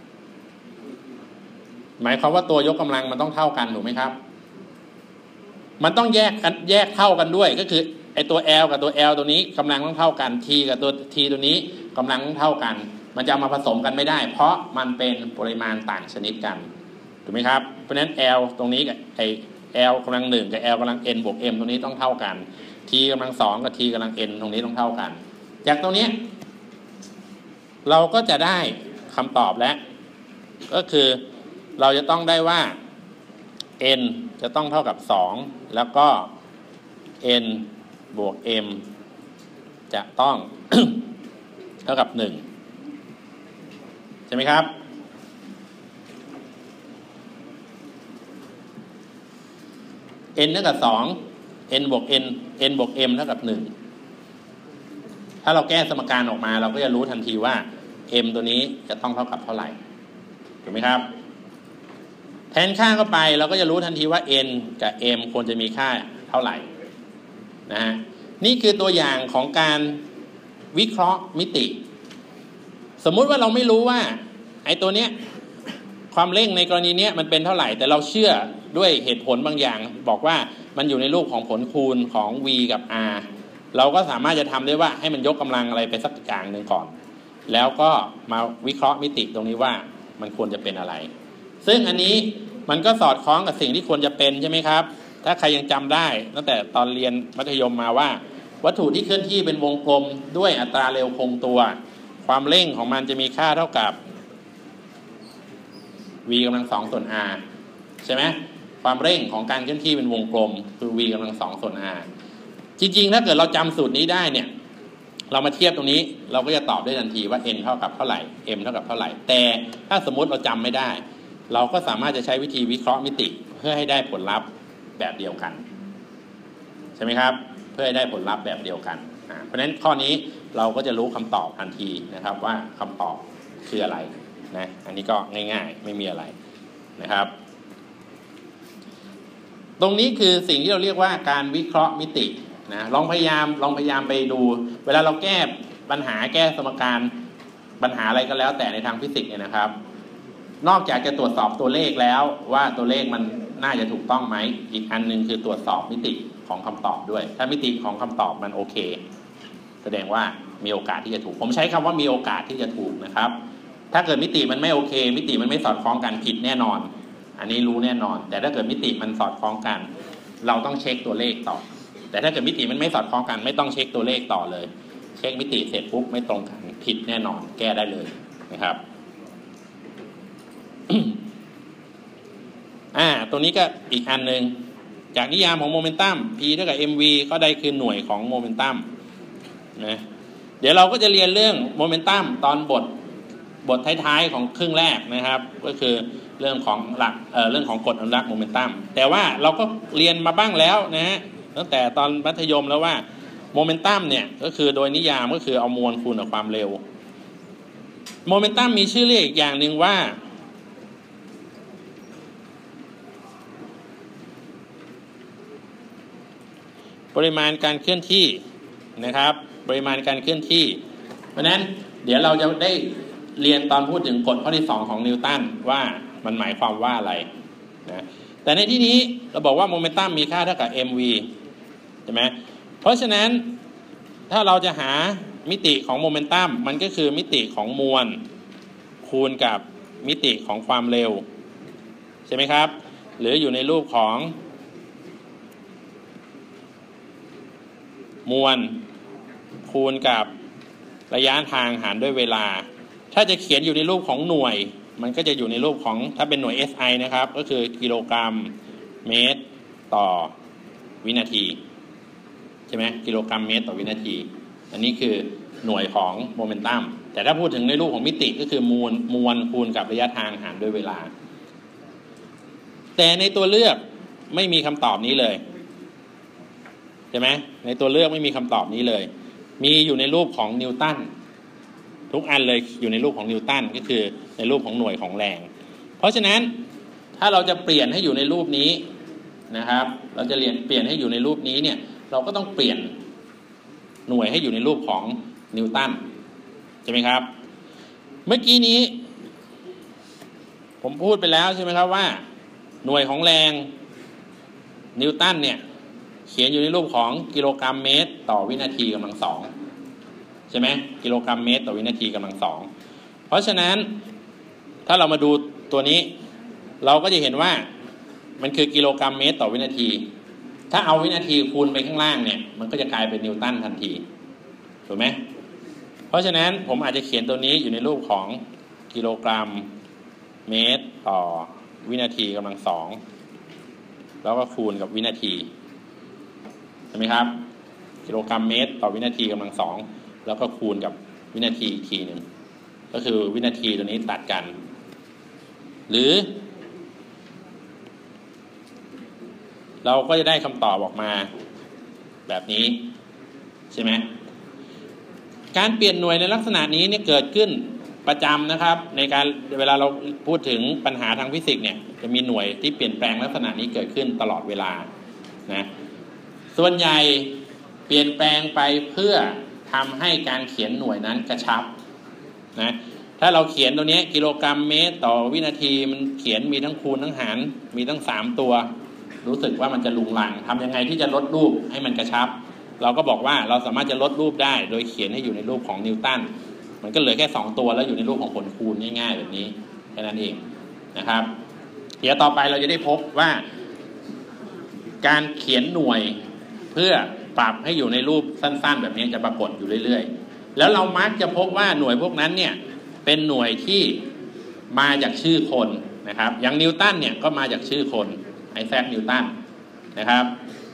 หมายความว่าตัวยกกำลังมันต้องเท่ากันถูกไหมครับมันต้องแยกแยกเท่ากันด้วยก็คือไอตัว L กับตัว L ตัวนี้กำลังต้องเท่ากัน T กับตัว T ตัวนี้กำลังต้องเท่ากันมันจะมาผสมกันไม่ได้เพราะมันเป็นปริมาณต่างชนิดกันถูกไหมครับเพราะฉะนั้น L ตรงนี้กับไอ L กำลังหนึ่งกับ L กำลัง n บวก m ตรงนี้ต้องเท่ากัน T กำลังสองกับ T กำลัง n ตรงนี้ต้องเท่ากันจากตรงนี้เราก็จะได้คำตอบแล้วก็คือเราจะต้องได้ว่า n จะต้องเท่ากับสองแล้วก็ n บวก m จะต้อง เท่ากับหนึ่งใช่ไหมครับ n เท่ากับสอง n บวก n n บวก m เท่ากับหนึ่งถ้าเราแก้สมการออกมาเราก็จะรู้ทันทีว่า m ตัวนี้จะต้องเท่ากับเท่าไหร่ถูกไหมครับแทนค่าเข้าไปเราก็จะรู้ทันทีว่า n กับ m ควรจะมีค่าเท่าไหร่นะฮะนี่คือตัวอย่างของการวิเคราะห์มิติสมมุติว่าเราไม่รู้ว่าไอ้ตัวเนี้ยความเร่งในกรณีนี้มันเป็นเท่าไหร่แต่เราเชื่อด้วยเหตุผลบางอย่างบอกว่ามันอยู่ในรูปของผลคูณของ v กับ r เราก็สามารถจะทำได้ว่าให้มันยกกำลังอะไรไปสักอย่างหนึ่งก่อนแล้วก็มาวิเคราะห์มิติตรงนี้ว่ามันควรจะเป็นอะไรซึ่งอันนี้มันก็สอดคล้องกับสิ่งที่ควรจะเป็นใช่ไหมครับถ้าใครยังจำได้ตั้งแต่ตอนเรียนมัธยมมาว่าวัตถุที่เคลื่อนที่เป็นวงกลมด้วยอัตราเร็วคงตัวความเร่งของมันจะมีค่าเท่ากับ v กำลังสองส่วน r ใช่ไหมความเร่งของการเคลื่อนที่เป็นวงกลมคือ v กำลังสองส่วน r จริงๆถ้าเกิดเราจำสูตรนี้ได้เนี่ยเรามาเทียบตรงนี้เราก็จะตอบได้ทันทีว่า n เท่ากับเท่าไหร่ m เท่ากับเท่าไหร่แต่ถ้าสมมติเราจำไม่ได้เราก็สามารถจะใช้วิธีวิเคราะห์มิติเพื่อให้ได้ผลลัพธ์แบบเดียวกันใช่ไหมครับเพื่อให้ได้ผลลัพธ์แบบเดียวกันเพราะฉะนั้นข้อนี้เราก็จะรู้คำตอบทันทีนะครับว่าคำตอบคืออะไรนะอันนี้ก็ง่ายๆไม่มีอะไรนะครับตรงนี้คือสิ่งที่เราเรียกว่าการวิเคราะห์มิตินะลองพยายามลองพยายามไปดูเวลาเราแก้ปัญหาแก้สมการปัญหาอะไรก็แล้วแต่ในทางฟิสิกส์เนี่ยนะครับนอกจากจะตรวจสอบตัวเลขแล้วว่าตัวเลขมันน่าจะถูกต้องไหมอีกอันนึงคือตรวจสอบมิติของคำตอบด้วยถ้ามิติของคำตอบมันโอเคแสดงว่ามีโอกาสที่จะถูกผมใช้คำว่ามีโอกาสที่จะถูกนะครับถ้าเกิดมิติมันไม่โอเคมิติมันไม่สอดคล้องกันผิดแน่นอนอันนี้รู้แน่นอนแต่ถ้าเกิดมิติมันสอดคล้องกันเราต้องเช็คตัวเลขต่อแต่ถ้าเกิดมิติมันไม่สอดคล้องกันไม่ต้องเช็คตัวเลขต่อเลยเช็คมิติเสร็จปุ๊บไม่ตรงกันผิดแน่นอนแก้ได้เลยนะครับ อ่าตัวนี้ก็อีกอันหนึ่งจากนิยามของโมเมนตัม P เท่ากับ mv ก็ได้คือหน่วยของโมเมนตัมนะเดี๋ยวเราก็จะเรียนเรื่องโมเมนตัมตอนบทบทท้ายๆของครึ่งแรกนะครับก็คือเรื่องของหลักเอ่อเรื่องของกฎอนุรักษ์โมเมนตัมแต่ว่าเราก็เรียนมาบ้างแล้วนะฮะตั้งแต่ตอนมัธยมแล้วว่าโมเมนตัมเนี่ยก็คือโดยนิยามก็คือเอามวลคูณกับความเร็วโมเมนตัมมีชื่อเรียกอีกอย่างหนึ่งว่าปริมาณการเคลื่อนที่นะครับปริมาณการเคลื่อนที่เพราะนั้นเดี๋ยวเราจะได้เรียนตอนพูดถึงกฎข้อที่สองของนิวตันว่ามันหมายความว่าอะไรนะแต่ในที่นี้เราบอกว่าโมเมนตัมมีค่าเท่ากับ mv ใช่ไหมเพราะฉะนั้นถ้าเราจะหามิติของโมเมนตัมมันก็คือมิติของมวลคูณกับมิติของความเร็วใช่ไหมครับหรืออยู่ในรูปของมวลคูณกับระยะทางหารด้วยเวลาถ้าจะเขียนอยู่ในรูปของหน่วยมันก็จะอยู่ในรูปของถ้าเป็นหน่วย เอส ไอ นะครับก็คือกิโลกรัมเมตรต่อวินาทีใช่ไหมกิโลกรัมเมตรต่อวินาทีอันนี้คือหน่วยของโมเมนตัมแต่ถ้าพูดถึงในรูปของมิติก็คือมวลมวลคูณกับระยะทางหารด้วยเวลาแต่ในตัวเลือกไม่มีคำตอบนี้เลยใช่ไหมในตัวเลือกไม่มีคำตอบนี้เลยมีอยู่ในรูปของนิวตันทุกอันเลยอยู่ในรูปของนิวตันก็คือในรูปของหน่วยของแรงเพราะฉะนั้นถ้าเราจะเปลี่ยนให้อยู่ในรูปนี้นะครับเราจะเรียนเปลี่ยนให้อยู่ในรูปนี้เนี่ยเราก็ต้องเปลี่ยนหน่วยให้อยู่ในรูปของนิวตันใช่ไหมครับเมื่อกี้นี้ผมพูดไปแล้วใช่ไหมครับว่าหน่วยของแรงนิวตันเนี่ยเขียนอยู่ในรูปของกิโลกรัมเมตรต่อวินาทีกำลังสองใช่ไหมกิโลกรัมเมตรต่อวินาทีกำลังสองเพราะฉะนั้นถ้าเรามาดูตัวนี้เราก็จะเห็นว่ามันคือกิโลกรัมเมตรต่อวินาทีถ้าเอาวินาทีคูณไปข้างล่างเนี่ยมันก็จะกลายเป็นนิวตันทันทีถูกไหมเพราะฉะนั้นผมอาจจะเขียนตัวนี้อยู่ในรูปของกิโลกรัมเมตรต่อวินาทีกำลังสองแล้วก็คูณกับวินาทีใช่ไหมครับกิโลกรัมเมตรต่อวินาทีกำลังสองแล้วก็คูณกับวินาทีอีกทีหนึ่งก็คือวินาทีตัวนี้ตัดกันหรือเราก็จะได้คำตอบออกมาแบบนี้ใช่ไหมการเปลี่ยนหน่วยในลักษณะนี้เนี่ยเกิดขึ้นประจำนะครับในการเวลาเราพูดถึงปัญหาทางฟิสิกส์เนี่ยจะมีหน่วยที่เปลี่ยนแปลงลักษณะนี้เกิดขึ้นตลอดเวลานะส่วนใหญ่เปลี่ยนแปลงไปเพื่อทำให้การเขียนหน่วยนั้นกระชับนะถ้าเราเขียนตัวนี้กิโลกรัมเมตรต่อวินาทีมันเขียนมีทั้งคูณทั้งหารมีทั้งสามตัวรู้สึกว่ามันจะลุงลังทำยังไงที่จะลดรูปให้มันกระชับเราก็บอกว่าเราสามารถจะลดรูปได้โดยเขียนให้อยู่ในรูปของนิวตันมันก็เหลือแค่สองตัวแล้วอยู่ในรูปของผลคูณง่ายๆแบบนี้แค่นั้นเองนะครับเดี๋ยวต่อไปเราจะได้พบว่าการเขียนหน่วยเพื่อปรับให้อยู่ในรูปสั้นๆแบบนี้จะปรากฏอยู่เรื่อยๆแล้วเรามักจะพบว่าหน่วยพวกนั้นเนี่ยเป็นหน่วยที่มาจากชื่อคนนะครับอย่างนิวตันเนี่ยก็มาจากชื่อคนไอแซคนิวตันนะครับ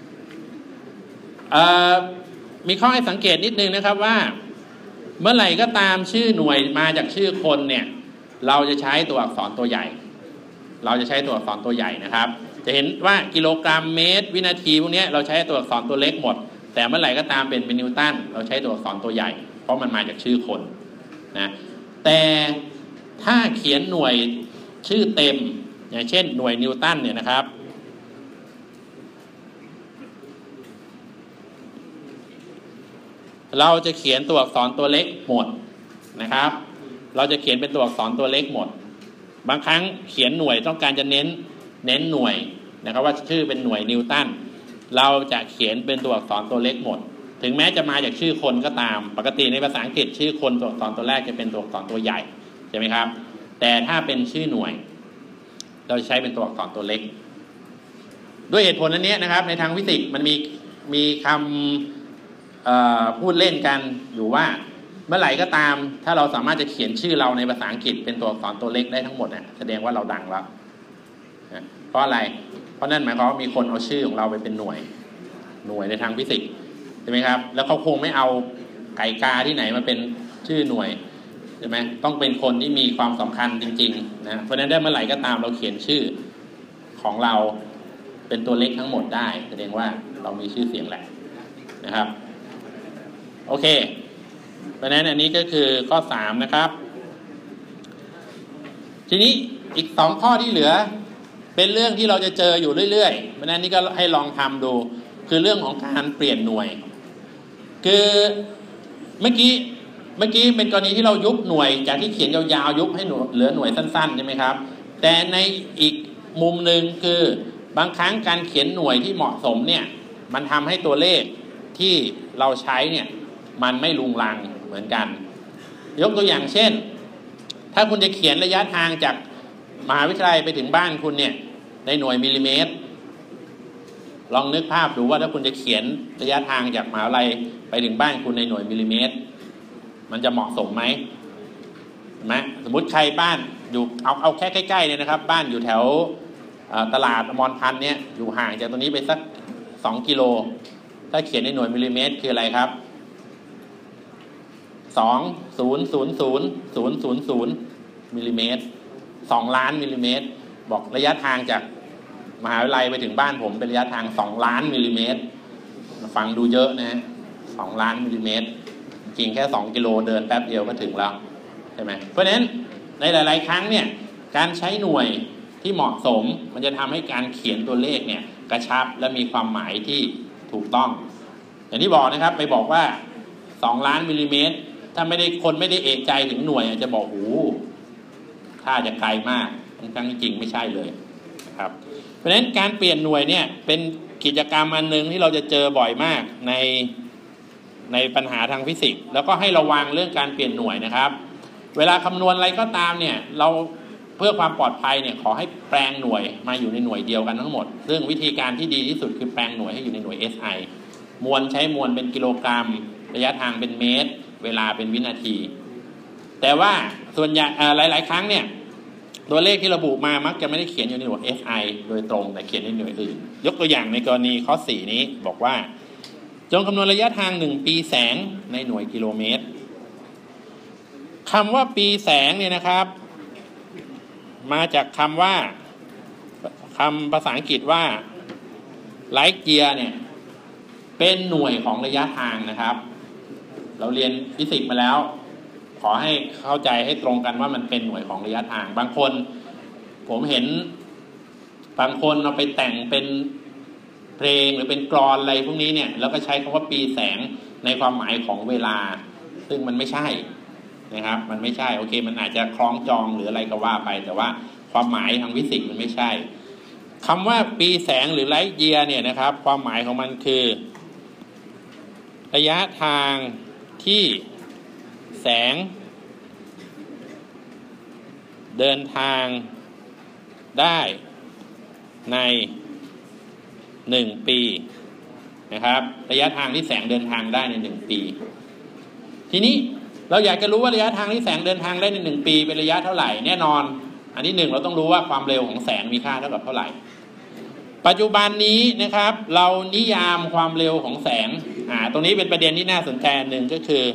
มีข้อให้สังเกตนิดนึงนะครับว่าเมื่อไหร่ก็ตามชื่อหน่วยมาจากชื่อคนเนี่ยเราจะใช้ตัวอักษรตัวใหญ่เราจะใช้ตัวอักษรตัวใหญ่นะครับจะเห็นว่ากิโลกรัมเมตรวินาทีพวกนี้เราใช้ตัวอักษรตัวเล็กหมดแต่เมื่อไหร่ก็ตามเป็นเป็นนิวตันเราใช้ตัวอักษรตัวใหญ่เพราะมันมาจากชื่อคนนะแต่ถ้าเขียนหน่วยชื่อเต็มอย่างเช่นหน่วยนิวตันเนี่ยนะครับเราจะเขียนตัวอักษรตัวเล็กหมดนะครับเราจะเขียนเป็นตัวอักษรตัวเล็กหมดบางครั้งเขียนหน่วยต้องการจะเน้นเน้นหน่วยนะครับว่าชื่อเป็นหน่วยนิวตันเราจะเขียนเป็นตัวอักษรตัวเล็กหมดถึงแม้จะมาจากชื่อคนก็ตามปกติในภาษาอังกฤษชื่อคนตัวอักษรตัวแรกจะเป็นตัวอักษรตัวใหญ่ใช่ไหมครับแต่ถ้าเป็นชื่อหน่วยเราจะใช้เป็นตัวอักษรตัวเล็กด้วยเหตุผลนั้นนี้นะครับในทางฟิสิกส์มันมีมีคำพูดเล่นกันอยู่ว่าเมื่อไหร่ก็ตามถ้าเราสามารถจะเขียนชื่อเราในภาษาอังกฤษเป็นตัวอักษรตัวเล็กได้ทั้งหมดเนี่ยแสดงว่าเราดังแล้วเพราะอะไรเพราะนั่นหมายความว่ามีคนเอาชื่อของเราไปเป็นหน่วยหน่วยในทางฟิสิกส์ใช่ไหมครับแล้วเขาคงไม่เอาไก่กาที่ไหนมาเป็นชื่อหน่วยใช่ไหมต้องเป็นคนที่มีความสำคัญจริงๆนะเพราะฉะนั้นได้เมื่อไหร่ก็ตามเราเขียนชื่อของเราเป็นตัวเล็กทั้งหมดได้แสดงว่าเรามีชื่อเสียงแหละนะครับโอเคเพราะฉะนั้นอันนี้ก็คือข้อสามนะครับทีนี้อีกสองข้อที่เหลือเป็นเรื่องที่เราจะเจออยู่เรื่อยๆเพราะฉะนั้นนี่ก็ให้ลองทำดูคือเรื่องของการเปลี่ยนหน่วยคือเมื่อกี้เมื่อกี้เป็นกรณีที่เรายุบหน่วยจากที่เขียนยาวๆยุบให้หน่วยเหลือหน่วยสั้นๆใช่ไหมครับแต่ในอีกมุมหนึ่งคือบางครั้งการเขียนหน่วยที่เหมาะสมเนี่ยมันทำให้ตัวเลขที่เราใช้เนี่ยมันไม่ลุงลังเหมือนกันยกตัวอย่างเช่นถ้าคุณจะเขียนระยะทางจากมหาวิทยาลัยไปถึงบ้านคุณเนี่ยในหน่วยมิลลิเมตรลองนึกภาพดูว่าถ้าคุณจะเขียนระยะทางจากมหาวิทยาลัยไปถึงบ้านคุณในหน่วยมิลลิเมตรมันจะเหมาะสมไหมเห็นไหมสมมุติใครบ้านอยู่เอาเอาแค่ใกล้ๆเนี่ยนะครับบ้านอยู่แถวตลาดอมรพันธ์เนี่ยอยู่ห่างจากตรงนี้ไปสักสองกิโลถ้าเขียนในหน่วยมิลลิเมตรคืออะไรครับสองศูนย์ศูนย์ศูนย์ศูนย์ศูนย์ศูนย์มิลลิเมตรสองล้านมิลลิเมตรบอกระยะทางจากมหาวิทยาลัยไปถึงบ้านผมเป็นระยะทางสองล้านมิลลิเมตรฟังดูเยอะนะสองล้านมิลลิเมตรจริงแค่สองกิโลเดินแป๊บเดียวก็ถึงแล้วใช่ไหมเพราะฉะนั้นในหลายๆครั้งเนี่ยการใช้หน่วยที่เหมาะสมมันจะทำให้การเขียนตัวเลขเนี่ยกระชับและมีความหมายที่ถูกต้องอย่างที่บอกนะครับไปบอกว่าสองล้านมิลลิเมตรถ้าไม่ได้คนไม่ได้เอะใจถึงหน่วยจะบอกโอ้ค่าจะไกลมากทั้งๆจริงไม่ใช่เลยนะครับเพราะฉะนั้นการเปลี่ยนหน่วยเนี่ยเป็นกิจกรรมอันนึงที่เราจะเจอบ่อยมากในในปัญหาทางฟิสิกส์แล้วก็ให้ระวังเรื่องการเปลี่ยนหน่วยนะครับเวลาคำนวณอะไรก็ตามเนี่ยเราเพื่อความปลอดภัยเนี่ยขอให้แปลงหน่วยมาอยู่ในหน่วยเดียวกันทั้งหมดซึ่งวิธีการที่ดีที่สุดคือแปลงหน่วยให้อยู่ในหน่วย เอส ไอ มวลใช้มวลเป็นกิโลกรัมระยะทางเป็นเมตรเวลาเป็นวินาทีแต่ว่าส่วนใหญ่หลายๆครั้งเนี่ยตัวเลขที่ระบุมามักจะไม่ได้เขียนอยู่ในหน่วย เอฟ ไอ โดยตรงแต่เขียนในหน่วยอื่นยกตัวอย่างในกรณีข้อสี่นี้บอกว่าจงคำนวณระยะทางหนึ่งปีแสงในหน่วยกิโลเมตรคำว่าปีแสงเนี่ยนะครับมาจากคำว่าคำภาษาอังกฤษว่า light year เนี่ยเป็นหน่วยของระยะทางนะครับเราเรียนฟิสิกส์มาแล้วขอให้เข้าใจให้ตรงกันว่ามันเป็นหน่วยของระยะทางบางคนผมเห็นบางคนเอาไปแต่งเป็นเพลงหรือเป็นกลอนอะไรพวกนี้เนี่ยแล้วก็ใช้คำว่าปีแสงในความหมายของเวลาซึ่งมันไม่ใช่นะครับมันไม่ใช่โอเคมันอาจจะคล้องจองหรืออะไรก็ว่าไปแต่ว่าความหมายทางฟิสิกส์มันไม่ใช่คำว่าปีแสงหรือไลท์เยียร์เนี่ยนะครับความหมายของมันคือระยะทางที่แสงเดินทางได้ในหนึ่งปีนะครับระยะทางที่แสงเดินทางได้ในหนึ่งปีทีนี้เราอยากจะรู้ว่าระยะทางที่แสงเดินทางได้ในหนึ่งปีเป็นระยะเท่าไหร่แน่นอนอันที่หนึ่งเราต้องรู้ว่าความเร็วของแสงมีค่าเท่ากับเท่าไหร่ปัจจุบันนี้นะครับเรานิยามความเร็วของแสงอ่าตรงนี้เป็นประเด็นที่น่าสนใจอันหนึ่งก็คือ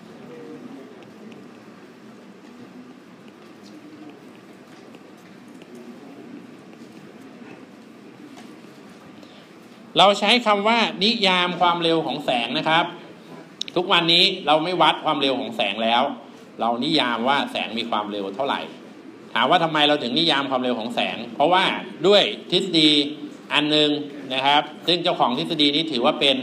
เราใช้คำว่านิยามความเร็วของแสงนะครับทุกวันนี้เราไม่วัดความเร็วของแสงแล้วเรานิยามว่าแสงมีความเร็วเท่าไหร่ถามว่าทำไมเราถึงนิยามความเร็วของแสงเพราะว่าด้วยทฤษฎีอันหนึ่งนะครับซึ่งเจ้าของทฤษฎีนี้ถือว่าเป็น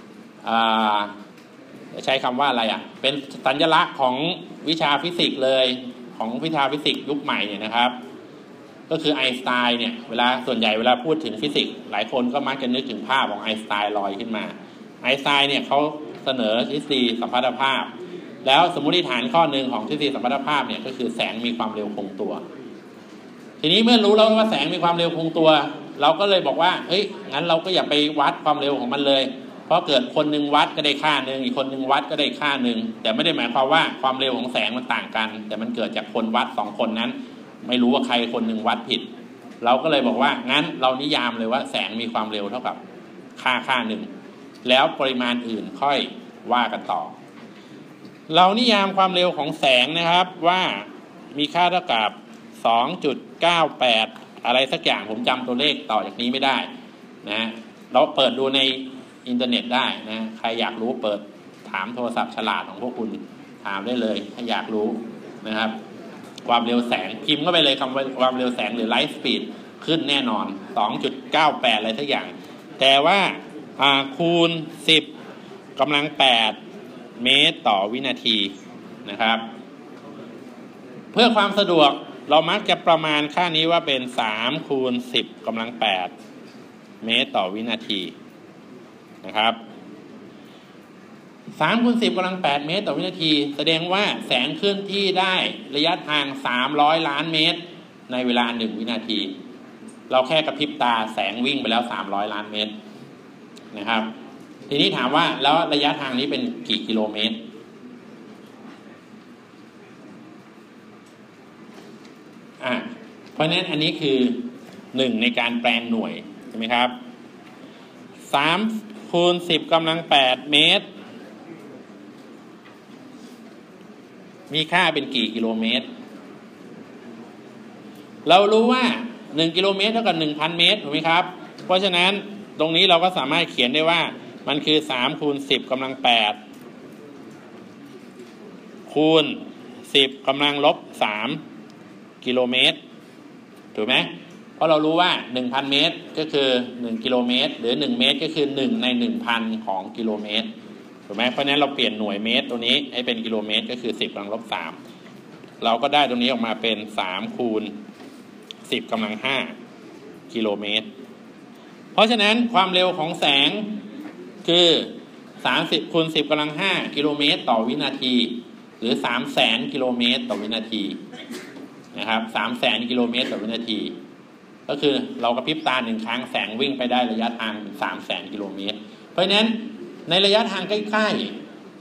ใช้คำว่าอะไรอ่ะเป็นสัญลักษณ์ของวิชาฟิสิกส์เลยของวิชาฟิสิกส์ยุคใหม่เนี่ยนะครับก็คือไอน์สไตน์เนี่ยเวลาส่วนใหญ่เวลาพูดถึงฟิสิกส์หลายคนก็มักจะนึกถึงภาพของไอน์สไตน์ลอยขึ้นมาไอน์สไตน์เนี่ยเขาเสนอทฤษฎีสัมพัทธภาพแล้วสมมติฐานข้อหนึ่งของทฤษฎีสัมพัทธภาพเนี่ยก็คือแสงมีความเร็วคงตัวทีนี้เมื่อรู้แล้วว่าแสงมีความเร็วคงตัวเราก็เลยบอกว่าเฮ้ยงั้นเราก็อย่าไปวัดความเร็วของมันเลยเพราะเกิดคนหนึ่งวัดก็ได้ค่าหนึ่งอีกคนหนึ่งวัดก็ได้ค่าหนึ่งแต่ไม่ได้หมายความว่าความเร็วของแสงมันต่างกันแต่มันเกิดจากคนวัดสองคนนั้นไม่รู้ว่าใครคนหนึ่งวัดผิดเราก็เลยบอกว่างั้นเรานิยามเลยว่าแสงมีความเร็วเท่ากับค่าค่าหนึ่งแล้วปริมาณอื่นค่อยว่ากันต่อเรานิยามความเร็วของแสงนะครับว่ามีค่าเท่ากับ สองจุดเก้าแปด อะไรสักอย่างผมจำตัวเลขต่อจากนี้ไม่ได้นะเราเปิดดูในอินเทอร์เน็ตได้นะใครอยากรู้เปิดถามโทรศัพท์ฉลาดของพวกคุณถามได้เลยถ้าอยากรู้นะครับความเร็วแสงพิมพ์เข้าไปเลยคำว่าความเร็วแสงหรือไลท์สปีดขึ้นแน่นอน สองจุดเก้าแปด อะไรสักอย่างแต่ว่าคูณสิบกำลังแปดเมตรต่อวินาทีนะครับเพื่อความสะดวกเรามักจะประมาณค่านี้ว่าเป็นสามคูณสิบกำลังแปดเมตรต่อวินาทีนะครับสามคูณสิบกำลังแปดเมตรต่อวินาทีแสดงว่าแสงเคลื่อนที่ได้ระยะทางสามร้อยล้านเมตรในเวลาหนึ่งวินาทีเราแค่กระพริบตาแสงวิ่งไปแล้วสามร้อยล้านเมตรนะครับทีนี้ถามว่าแล้วระยะทางนี้เป็นกี่กิโลเมตรอ่ะเพราะฉะนั้นอันนี้คือหนึ่งในการแปลงหน่วยใช่ไหมครับสามคูณสิบกำลังแปดเมตรมีค่าเป็นกี่กิโลเมตรเรารู้ว่าหนึ่งกิโลเมตรเท่ากับ หนึ่งพัน เมตรถูกไหมครับเพราะฉะนั้นตรงนี้เราก็สามารถเขียนได้ว่ามันคือสามคูณสิบกำลังแปดคูณสิบกำลังลบสามกิโลเมตรถูกไหมเพราะเรารู้ว่า หนึ่งพัน เมตรก็คือหนึ่งกิโลเมตรหรือหนึ่งเมตรก็คือหนึ่งใน หนึ่งพัน ของกิโลเมตรถูกไหมเพราะฉะนั้นเราเปลี่ยนหน่วยเมตรตัวนี้ให้เป็นกิโลเมตรก็คือสิบกำลังลบสามเราก็ได้ตรงนี้ออกมาเป็นสามคูณสิบกำลังห้ากิโลเมตรเพราะฉะนั้นความเร็วของแสงคือสามสิบคูณสิบกำลังห้ากิโลเมตรต่อวินาทีหรือสามแสนกิโลเมตรต่อวินาทีนะครับสามแสนกิโลเมตรต่อวินาทีก็คือเรากระพริบตาหนึ่งครั้งแสงวิ่งไปได้ระยะทางสามแสนกิโลเมตรเพราะฉะนั้นในระยะทางใกล้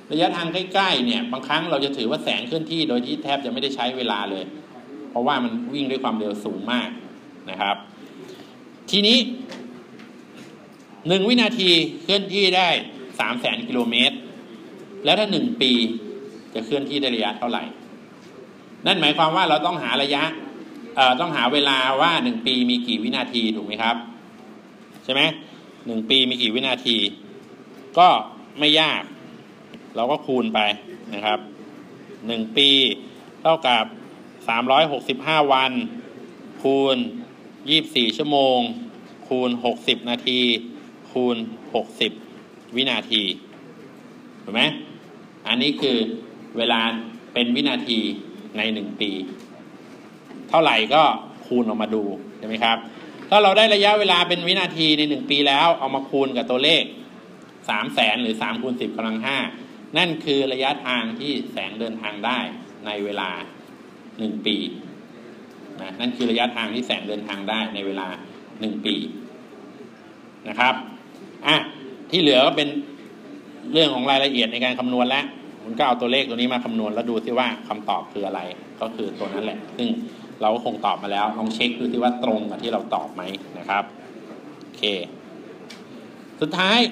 ระยะทางใกล้ๆเนี่ยบางครั้งเราจะถือว่าแสงเคลื่อนที่โดยที่แทบจะไม่ได้ใช้เวลาเลยเพราะว่ามันวิ่งด้วยความเร็วสูงมากนะครับทีนี้หนึ่งวินาทีเคลื่อนที่ได้สามแสนกิโลเมตรแล้วถ้าหนึ่งปีจะเคลื่อนที่ได้ระยะเท่าไหร่นั่นหมายความว่าเราต้องหาระยะเอ่อต้องหาเวลาว่าหนึ่งปีมีกี่วินาทีถูกไหมครับใช่ไหมหนึ่งปีมีกี่วินาทีก็ไม่ยากเราก็คูณไปนะครับหนึ่งปีเท่ากับสามร้อยหกสิบห้าวันคูณยี่สิบสี่ชั่วโมงคูณหกสิบนาทีคูณหกสิบวินาทีถูกไหมอันนี้คือเวลาเป็นวินาทีในหนึ่งปีเท่าไหร่ก็คูณออกมาดูใช่ไหมครับถ้าเราได้ระยะเวลาเป็นวินาทีในหนึ่งปีแล้วเอามาคูณกับตัวเลขสามแสนหรือสามคูณสิบกำลังห้านั่นคือระยะทางที่แสงเดินทางได้ในเวลาหนึ่งปีนะนั่นคือระยะทางที่แสงเดินทางได้ในเวลาหนึ่งปีนะครับอ่ะที่เหลือก็เป็นเรื่องของรายละเอียดในการคำนวณแล้วคุณก็เอาตัวเลขตัวนี้มาคำนวณแล้วดูซิว่าคำตอบคืออะไรก็คือตัวนั้นแหละซึ่งเราก็คงตอบมาแล้วลองเช็คดูซิว่าตรงกับที่เราตอบไหมนะครับโอเคสุดท้าย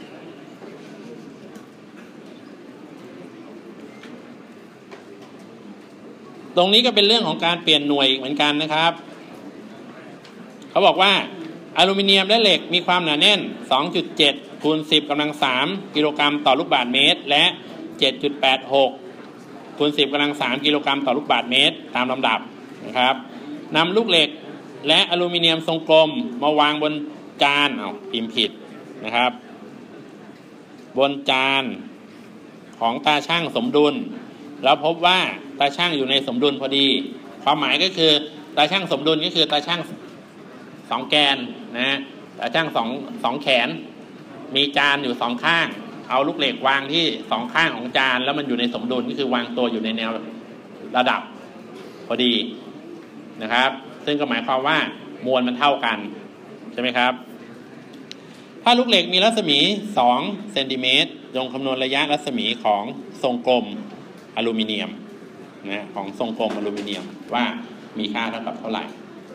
ตรงนี้ก็เป็นเรื่องของการเปลี่ยนหน่วยเหมือนกันนะครับเขาบอกว่าอลูมิเนียมและเหล็กมีความหนาแน่น สองจุดเจ็ด คูณ สิบ กำลัง สาม กิโลกรัมต่อลูกบาศก์เมตรและ เจ็ดจุดแปดหก คูณ สิบ กำลัง สาม กิโลกรัมต่อลูกบาศก์เมตรตามลำดับนะครับนำลูกเหล็กและอลูมิเนียมทรงกลมมาวางบนจานเอาพิมพ์ผิดนะครับบนจานของตาช่างสมดุลแล้วพบว่าตาช่างอยู่ในสมดุลพอดีความหมายก็คือตาช่างสมดุลก็คือตาช่างสองแกนนะตาช่างสองสองแขนมีจานอยู่สองข้างเอาลูกเหล็กวางที่สองข้างของจานแล้วมันอยู่ในสมดุลก็คือวางตัวอยู่ในแนวระดับพอดีนะครับซึ่งก็หมายความว่ามวลมันเท่ากันใช่ไหมครับถ้าลูกเหล็กมีรัศมีสองเซนติเมตรจงคำนวณระยะรัศมีของทรงกลมอลูมิเนียมนะของทรงกลมอลูมิเนียมว่ามีค่าเท่ากับเท่าไหร่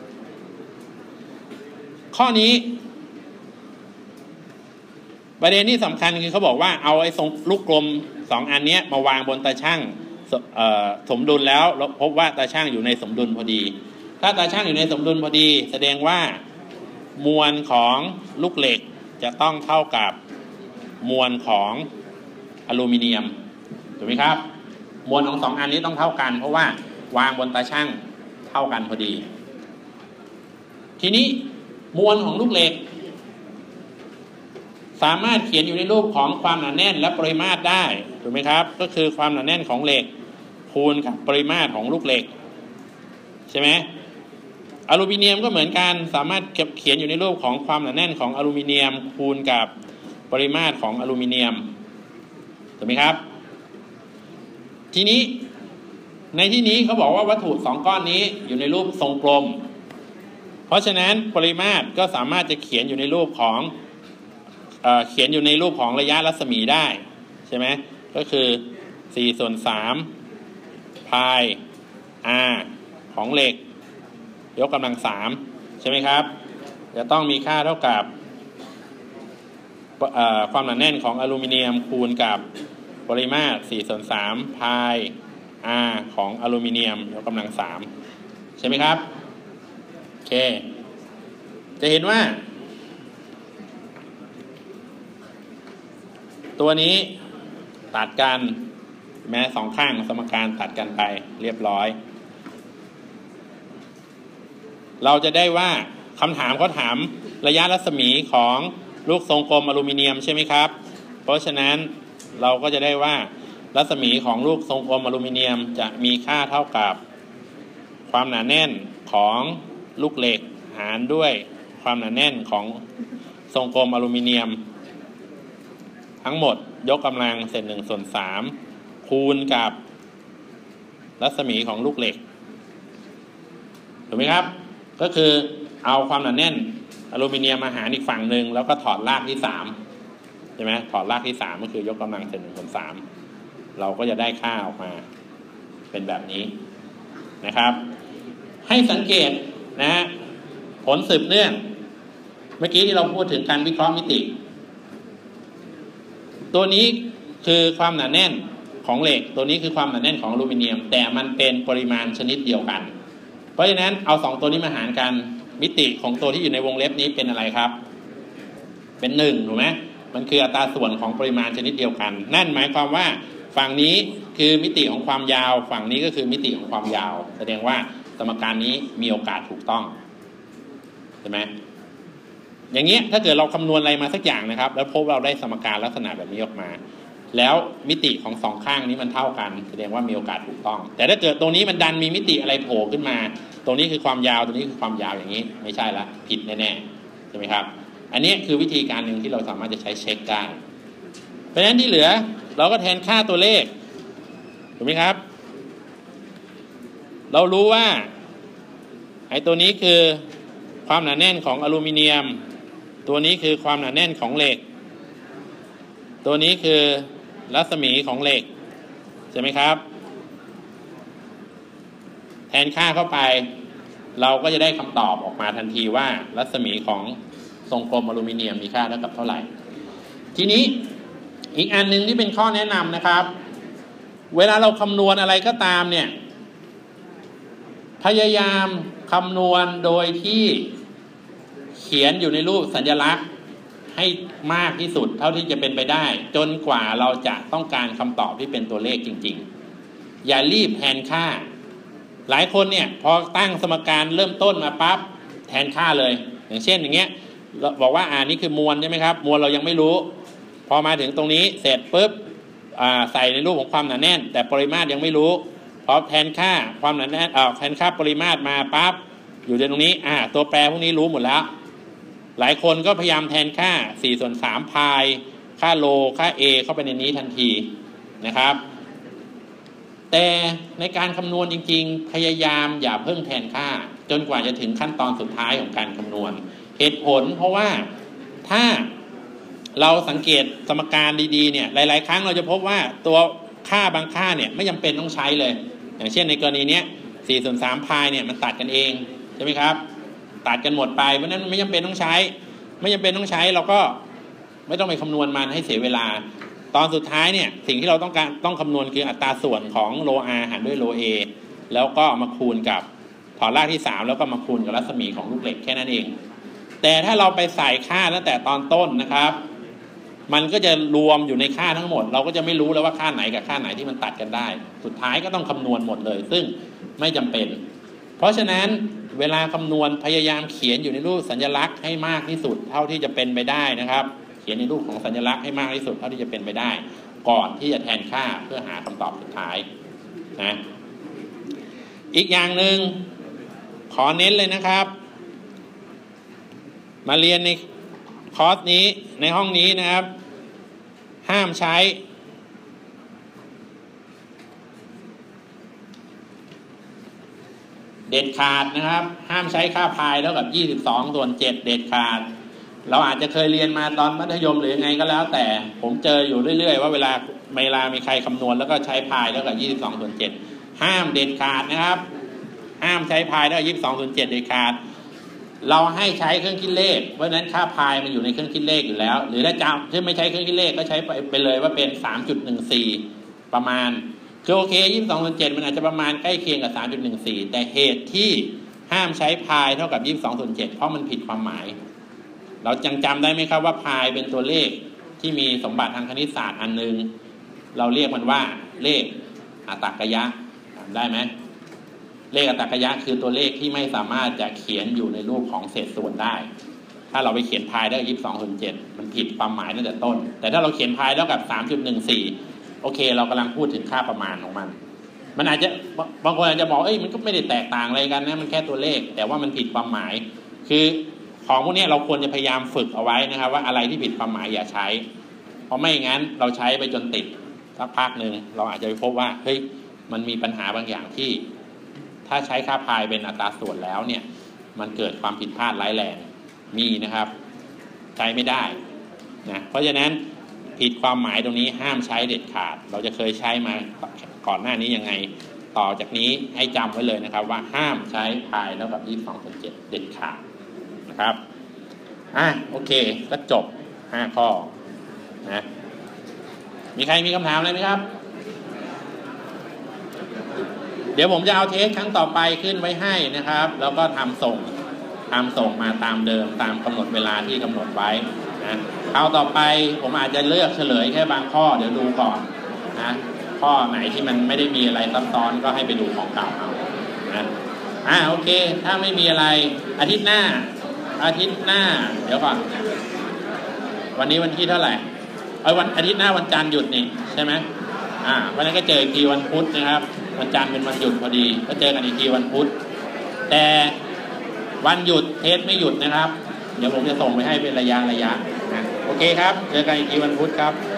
ข้อนี้ประเด็นที่สำคัญคือเขาบอกว่าเอาไอ้ทรงลูกกลมสองอันนี้มาวางบนตาช่างสมดุลแล้วพบว่าตาช่างอยู่ในสมดุลพอดีถ้าตาช่างอยู่ในสมดุลพอดีแสดงว่ามวลของลูกเหล็กจะต้องเท่ากับมวลของอลูมิเนียมถูกไหมครับมวลของสองอันนี้ต้องเท่ากันเพราะว่าวางบนตาช่างเท่ากันพอดีทีนี้มวลของลูกเหล็กสามารถเขียนอยู่ในรูปของความหนาแน่นและปริมาตรได้ถูกไหมครับก็คือความหนาแน่นของเหล็กคูณกับปริมาตรของลูกเหล็กใช่ไหมอลูมิเนียมก็เหมือนกันสามารถเขียนอยู่ในรูปของความหนาแน่นของอลูมิเนียมคูณกับปริมาตรของอลูมิเนียมถูกไหมครับทีนี้ในที่นี้เขาบอกว่าวัตถุสองก้อนนี้อยู่ในรูปทรงกลมเพราะฉะนั้นปริมาตรก็สามารถจะเขียนอยู่ในรูปของเอ่อเขียนอยู่ในรูปของระยะรัศมีได้ใช่ไหมก็คือสี่ส่วนสามพาย r ของเหล็กยกกำลังสามใช่ไหมครับจะต้องมีค่าเท่ากับความหนาแน่นของอลูมิเนียมคูณกับปริมาตรสี่ส่วนสามพาย r ของอลูมิเนียมยกกำลังสามใช่ไหมครับโอเคจะเห็นว่าตัวนี้ตัดกันแม้สองข้างสมการตัดกันไปเรียบร้อยเราจะได้ว่าคำถามเขาถามระยะรัศมีของลูกทรงกลมอลูมิเนียมใช่ไหมครับเพราะฉะนั้นเราก็จะได้ว่ารัศมีของลูกทรงกลมอลูมิเนียมจะมีค่าเท่ากับความหนาแน่นของลูกเหล็กหารด้วยความหนาแน่นของทรงกลมอลูมิเนียมทั้งหมดยกกำลังเศษหนึ่งส่วนสามคูณกับรัศมีของลูกเหล็กถูกไหมครับก็คือเอาความหนาแน่นอลูมิเนียมมาหารอีกฝั่งหนึ่งแล้วก็ถอดรากที่สามใช่ไหมถอดรากที่สามก็คือยกกำลังเศษหนึ่งส่วนสามเราก็จะได้ค่าออกมาเป็นแบบนี้นะครับให้สังเกตนะฮะผลสืบเนื่องเมื่อกี้ที่เราพูดถึงการวิเคราะห์มิติตัวนี้คือความหนาแน่นของเหล็กตัวนี้คือความหนาแน่นของอลูมิเนียมแต่มันเป็นปริมาณชนิดเดียวกันเพราะฉะนั้นเอาสองตัวนี้มาหารกันมิติของตัวที่อยู่ในวงเล็บนี้เป็นอะไรครับเป็นหนึ่งถูกไหมมันคืออัตราส่วนของปริมาณชนิดเดียวกันนั่นหมายความว่าฝั่งนี้คือมิติของความยาวฝั่งนี้ก็คือมิติของความยาวแสดงว่าสมการนี้มีโอกาสถูกต้องใช่ไหมอย่างเงี้ยถ้าเกิดเราคำนวณอะไรมาสักอย่างนะครับแล้วพบเราได้สมการลักษณะแบบนี้ออกมาแล้วมิติของสองข้างนี้มันเท่ากันแสดงว่ามีโอกาสถูกต้องแต่ถ้าเกิดตรงนี้มันดันมีมิติอะไรโผล่ขึ้นมาตรงนี้คือความยาวตรงนี้คือความยาวอย่างนี้ไม่ใช่ละผิดแน่ๆใช่ไหมครับอันนี้คือวิธีการหนึ่งที่เราสามารถจะใช้เช็คได้เพราะฉะนั้นที่เหลือเราก็แทนค่าตัวเลขถูกไหมครับเรารู้ว่าไอ้ตัวนี้คือความหนาแน่นของอลูมิเนียมตัวนี้คือความหนาแน่นของเหล็กตัวนี้คือรัศมีของเหล็กใช่ไหมครับแทนค่าเข้าไปเราก็จะได้คำตอบออกมาทันทีว่ารัศมีของทรงกลมอลูมิเนียมมีค่าเท่ากับเท่าไหร่ทีนี้อีกอันหนึ่งที่เป็นข้อแนะนำนะครับเวลาเราคำนวณอะไรก็ตามเนี่ยพยายามคำนวณโดยที่เขียนอยู่ในรูปสัญลักษณ์ให้มากที่สุดเท่าที่จะเป็นไปได้จนกว่าเราจะต้องการคำตอบที่เป็นตัวเลขจริงๆอย่ารีบแทนค่าหลายคนเนี่ยพอตั้งสมการเริ่มต้นมาปั๊บแทนค่าเลยอย่างเช่นอย่างเงี้ยบอกว่าอ่านี่คือมวลใช่ไหมครับมวลเรายังไม่รู้พอมาถึงตรงนี้เสร็จปุ๊บใส่ในรูปของความหนาแน่นแต่ปริมาตรยังไม่รู้พอแทนค่าความหนาแน่นเอาแทนค่าปริมาตรมาปั๊บอยู่ในตรงนี้อ่าตัวแปรพวกนี้รู้หมดแล้วหลายคนก็พยายามแทนค่าสี่ส่วนสามพายค่าโลค่า A เข้าไปในนี้ทันทีนะครับแต่ในการคำนวณจริงๆพยายามอย่าเพิ่งแทนค่าจนกว่าจะถึงขั้นตอนสุดท้ายของการคำนวณเหตุผลเพราะว่าถ้าเราสังเกตสมการดีๆเนี่ยหลายๆครั้งเราจะพบว่าตัวค่าบางค่าเนี่ยไม่จำเป็นต้องใช้เลยอย่างเช่นในกรณีนี้สี่ส่วนสามพายเนี่ยมันตัดกันเองใช่ไหมครับตัดกันหมดไปเพราะนั้นไม่จำเป็นต้องใช้ไม่จำเป็นต้องใช้เราก็ไม่ต้องไปคำนวณมันให้เสียเวลาตอนสุดท้ายเนี่ยสิ่งที่เราต้องการต้องคำนวณคืออัตราส่วนของโล R หารด้วยโล A แล้วก็มาคูณกับถอนรากที่สามแล้วก็มาคูณกับรัศมีของลูกเหล็กแค่นั้นเองแต่ถ้าเราไปใส่ค่าตั้งแต่ตอนต้นนะครับมันก็จะรวมอยู่ในค่าทั้งหมดเราก็จะไม่รู้แล้วว่าค่าไหนกับค่าไหนที่มันตัดกันได้สุดท้ายก็ต้องคำนวณหมดเลยซึ่งไม่จำเป็นเพราะฉะนั้นเวลาคำนวณพยายามเขียนอยู่ในรูปสัญลักษณ์ให้มากที่สุดเท่าที่จะเป็นไปได้นะครับเขียนในรูปของสัญลักษณ์ให้มากที่สุดเท่าที่จะเป็นไปได้ก่อนที่จะแทนค่าเพื่อหาคำตอบสุดท้ายนะอีกอย่างหนึ่งขอเน้นเลยนะครับมาเรียนในคอร์สนี้ในห้องนี้นะครับห้ามใช้เด็ดขาดนะครับห้ามใช้ค่าพายเท่ากับยี่สิบสองส่วนเจ็ดเด็ดขาดเราอาจจะเคยเรียนมาตอนมัธยมหรือไงก็แล้วแต่ผมเจออยู่เรื่อยๆว่าเวลาเวลามีใครคำนวณแล้วก็ใช้พายเท่ากับยี่สิบสองส่วนเจ็ดห้ามเด็ดขาดนะครับห้ามใช้พายเท่ากับยี่สิบสองส่วนเจ็ดเด็ดขาดเราให้ใช้เครื่องคิดเลขเพราะฉะนั้นค่าพายมันอยู่ในเครื่องคิดเลขอยู่แล้วหรือถ้าจำที่ไม่ใช้เครื่องคิดเลขก็ใช้ไปไปเลยว่าเป็น สามจุดหนึ่งสี่ ประมาณคือโอเคยี่สิบสองส่วนเจ็ดมันอาจจะประมาณใกล้เคียงกับ สามจุดหนึ่งสี่ แต่เหตุที่ห้ามใช้พายเท่ากับยี่สิบสองส่วนเจ็ดเพราะมันผิดความหมายเราจังจำได้ไหมครับว่าพายเป็นตัวเลขที่มีสมบัติทางคณิตศาสตร์อันนึงเราเรียกมันว่าเลขอัตตกยะได้ไหมเลขอัตตกยะคือตัวเลขที่ไม่สามารถจะเขียนอยู่ในรูปของเศษส่วนได้ถ้าเราไปเขียนพายได้ยี่สิบสองส่วนเจ็ดมันผิดความหมายตั้งแต่ต้นแต่ถ้าเราเขียนพายเท่ากับ สามจุดหนึ่งสี่ โอเคเรากำลังพูดถึงค่าประมาณของมันมันอาจจะบางคนอาจจะบอกเอ้ยมันก็ไม่ได้แตกต่างอะไรกันนะมันแค่ตัวเลขแต่ว่ามันผิดความหมายคือของพวกนี้เราควรจะพยายามฝึกเอาไว้นะครับว่าอะไรที่ผิดความหมายอย่าใช้เพราะไม่งั้นเราใช้ไปจนติดสักพักหนึ่งเราอาจจะไปพบว่าเฮ้ยมันมีปัญหาบางอย่างที่ถ้าใช้ค่าพายเป็นอัตราส่วนแล้วเนี่ยมันเกิดความผิดพลาดร้ายแรงมีนะครับใช้ไม่ได้นะเพราะฉะนั้นผิดความหมายตรงนี้ห้ามใช้เด็ดขาดเราจะเคยใช้มาก่อนหน้านี้ยังไงต่อจากนี้ให้จำไว้เลยนะครับว่าห้ามใช้พายแล้วกับยี่สิบสองส่วนเจ็ดเด็ดขาดนะครับอ่ะโอเคก็จบห้าข้อนะมีใครมีคำถามอะไรไหมครับเดี๋ยวผมจะเอาเทสครั้งต่อไปขึ้นไว้ให้นะครับแล้วก็ทำส่งทำส่งมาตามเดิมตามกำหนดเวลาที่กำหนดไว้นะคราวต่อไปผมอาจจะเลือกเฉลยแค่บางข้อเดี๋ยวดูก่อนนะข้อไหนที่มันไม่ได้มีอะไรซับซ้อนก็ให้ไปดูของเก่าเอานะอ่าโอเคถ้าไม่มีอะไรอาทิตย์หน้าอาทิตย์หน้าเดี๋ยวก่อนวันนี้วันที่เท่าไหร่เอ้ยวันอาทิตย์หน้าวันจันทร์หยุดนี่ใช่ไหมอ่าวันนั้นก็เจออีกทีวันพุธนะครับวันจันทร์เป็นวันหยุดพอดีก็เจอกันอีกทีวันพุธแต่วันหยุดเทสไม่หยุดนะครับเดี๋ยวผมจะส่งไปให้เป็นระยะระยะนะโอเคครับเจอกันอีกทีวันพุธครับ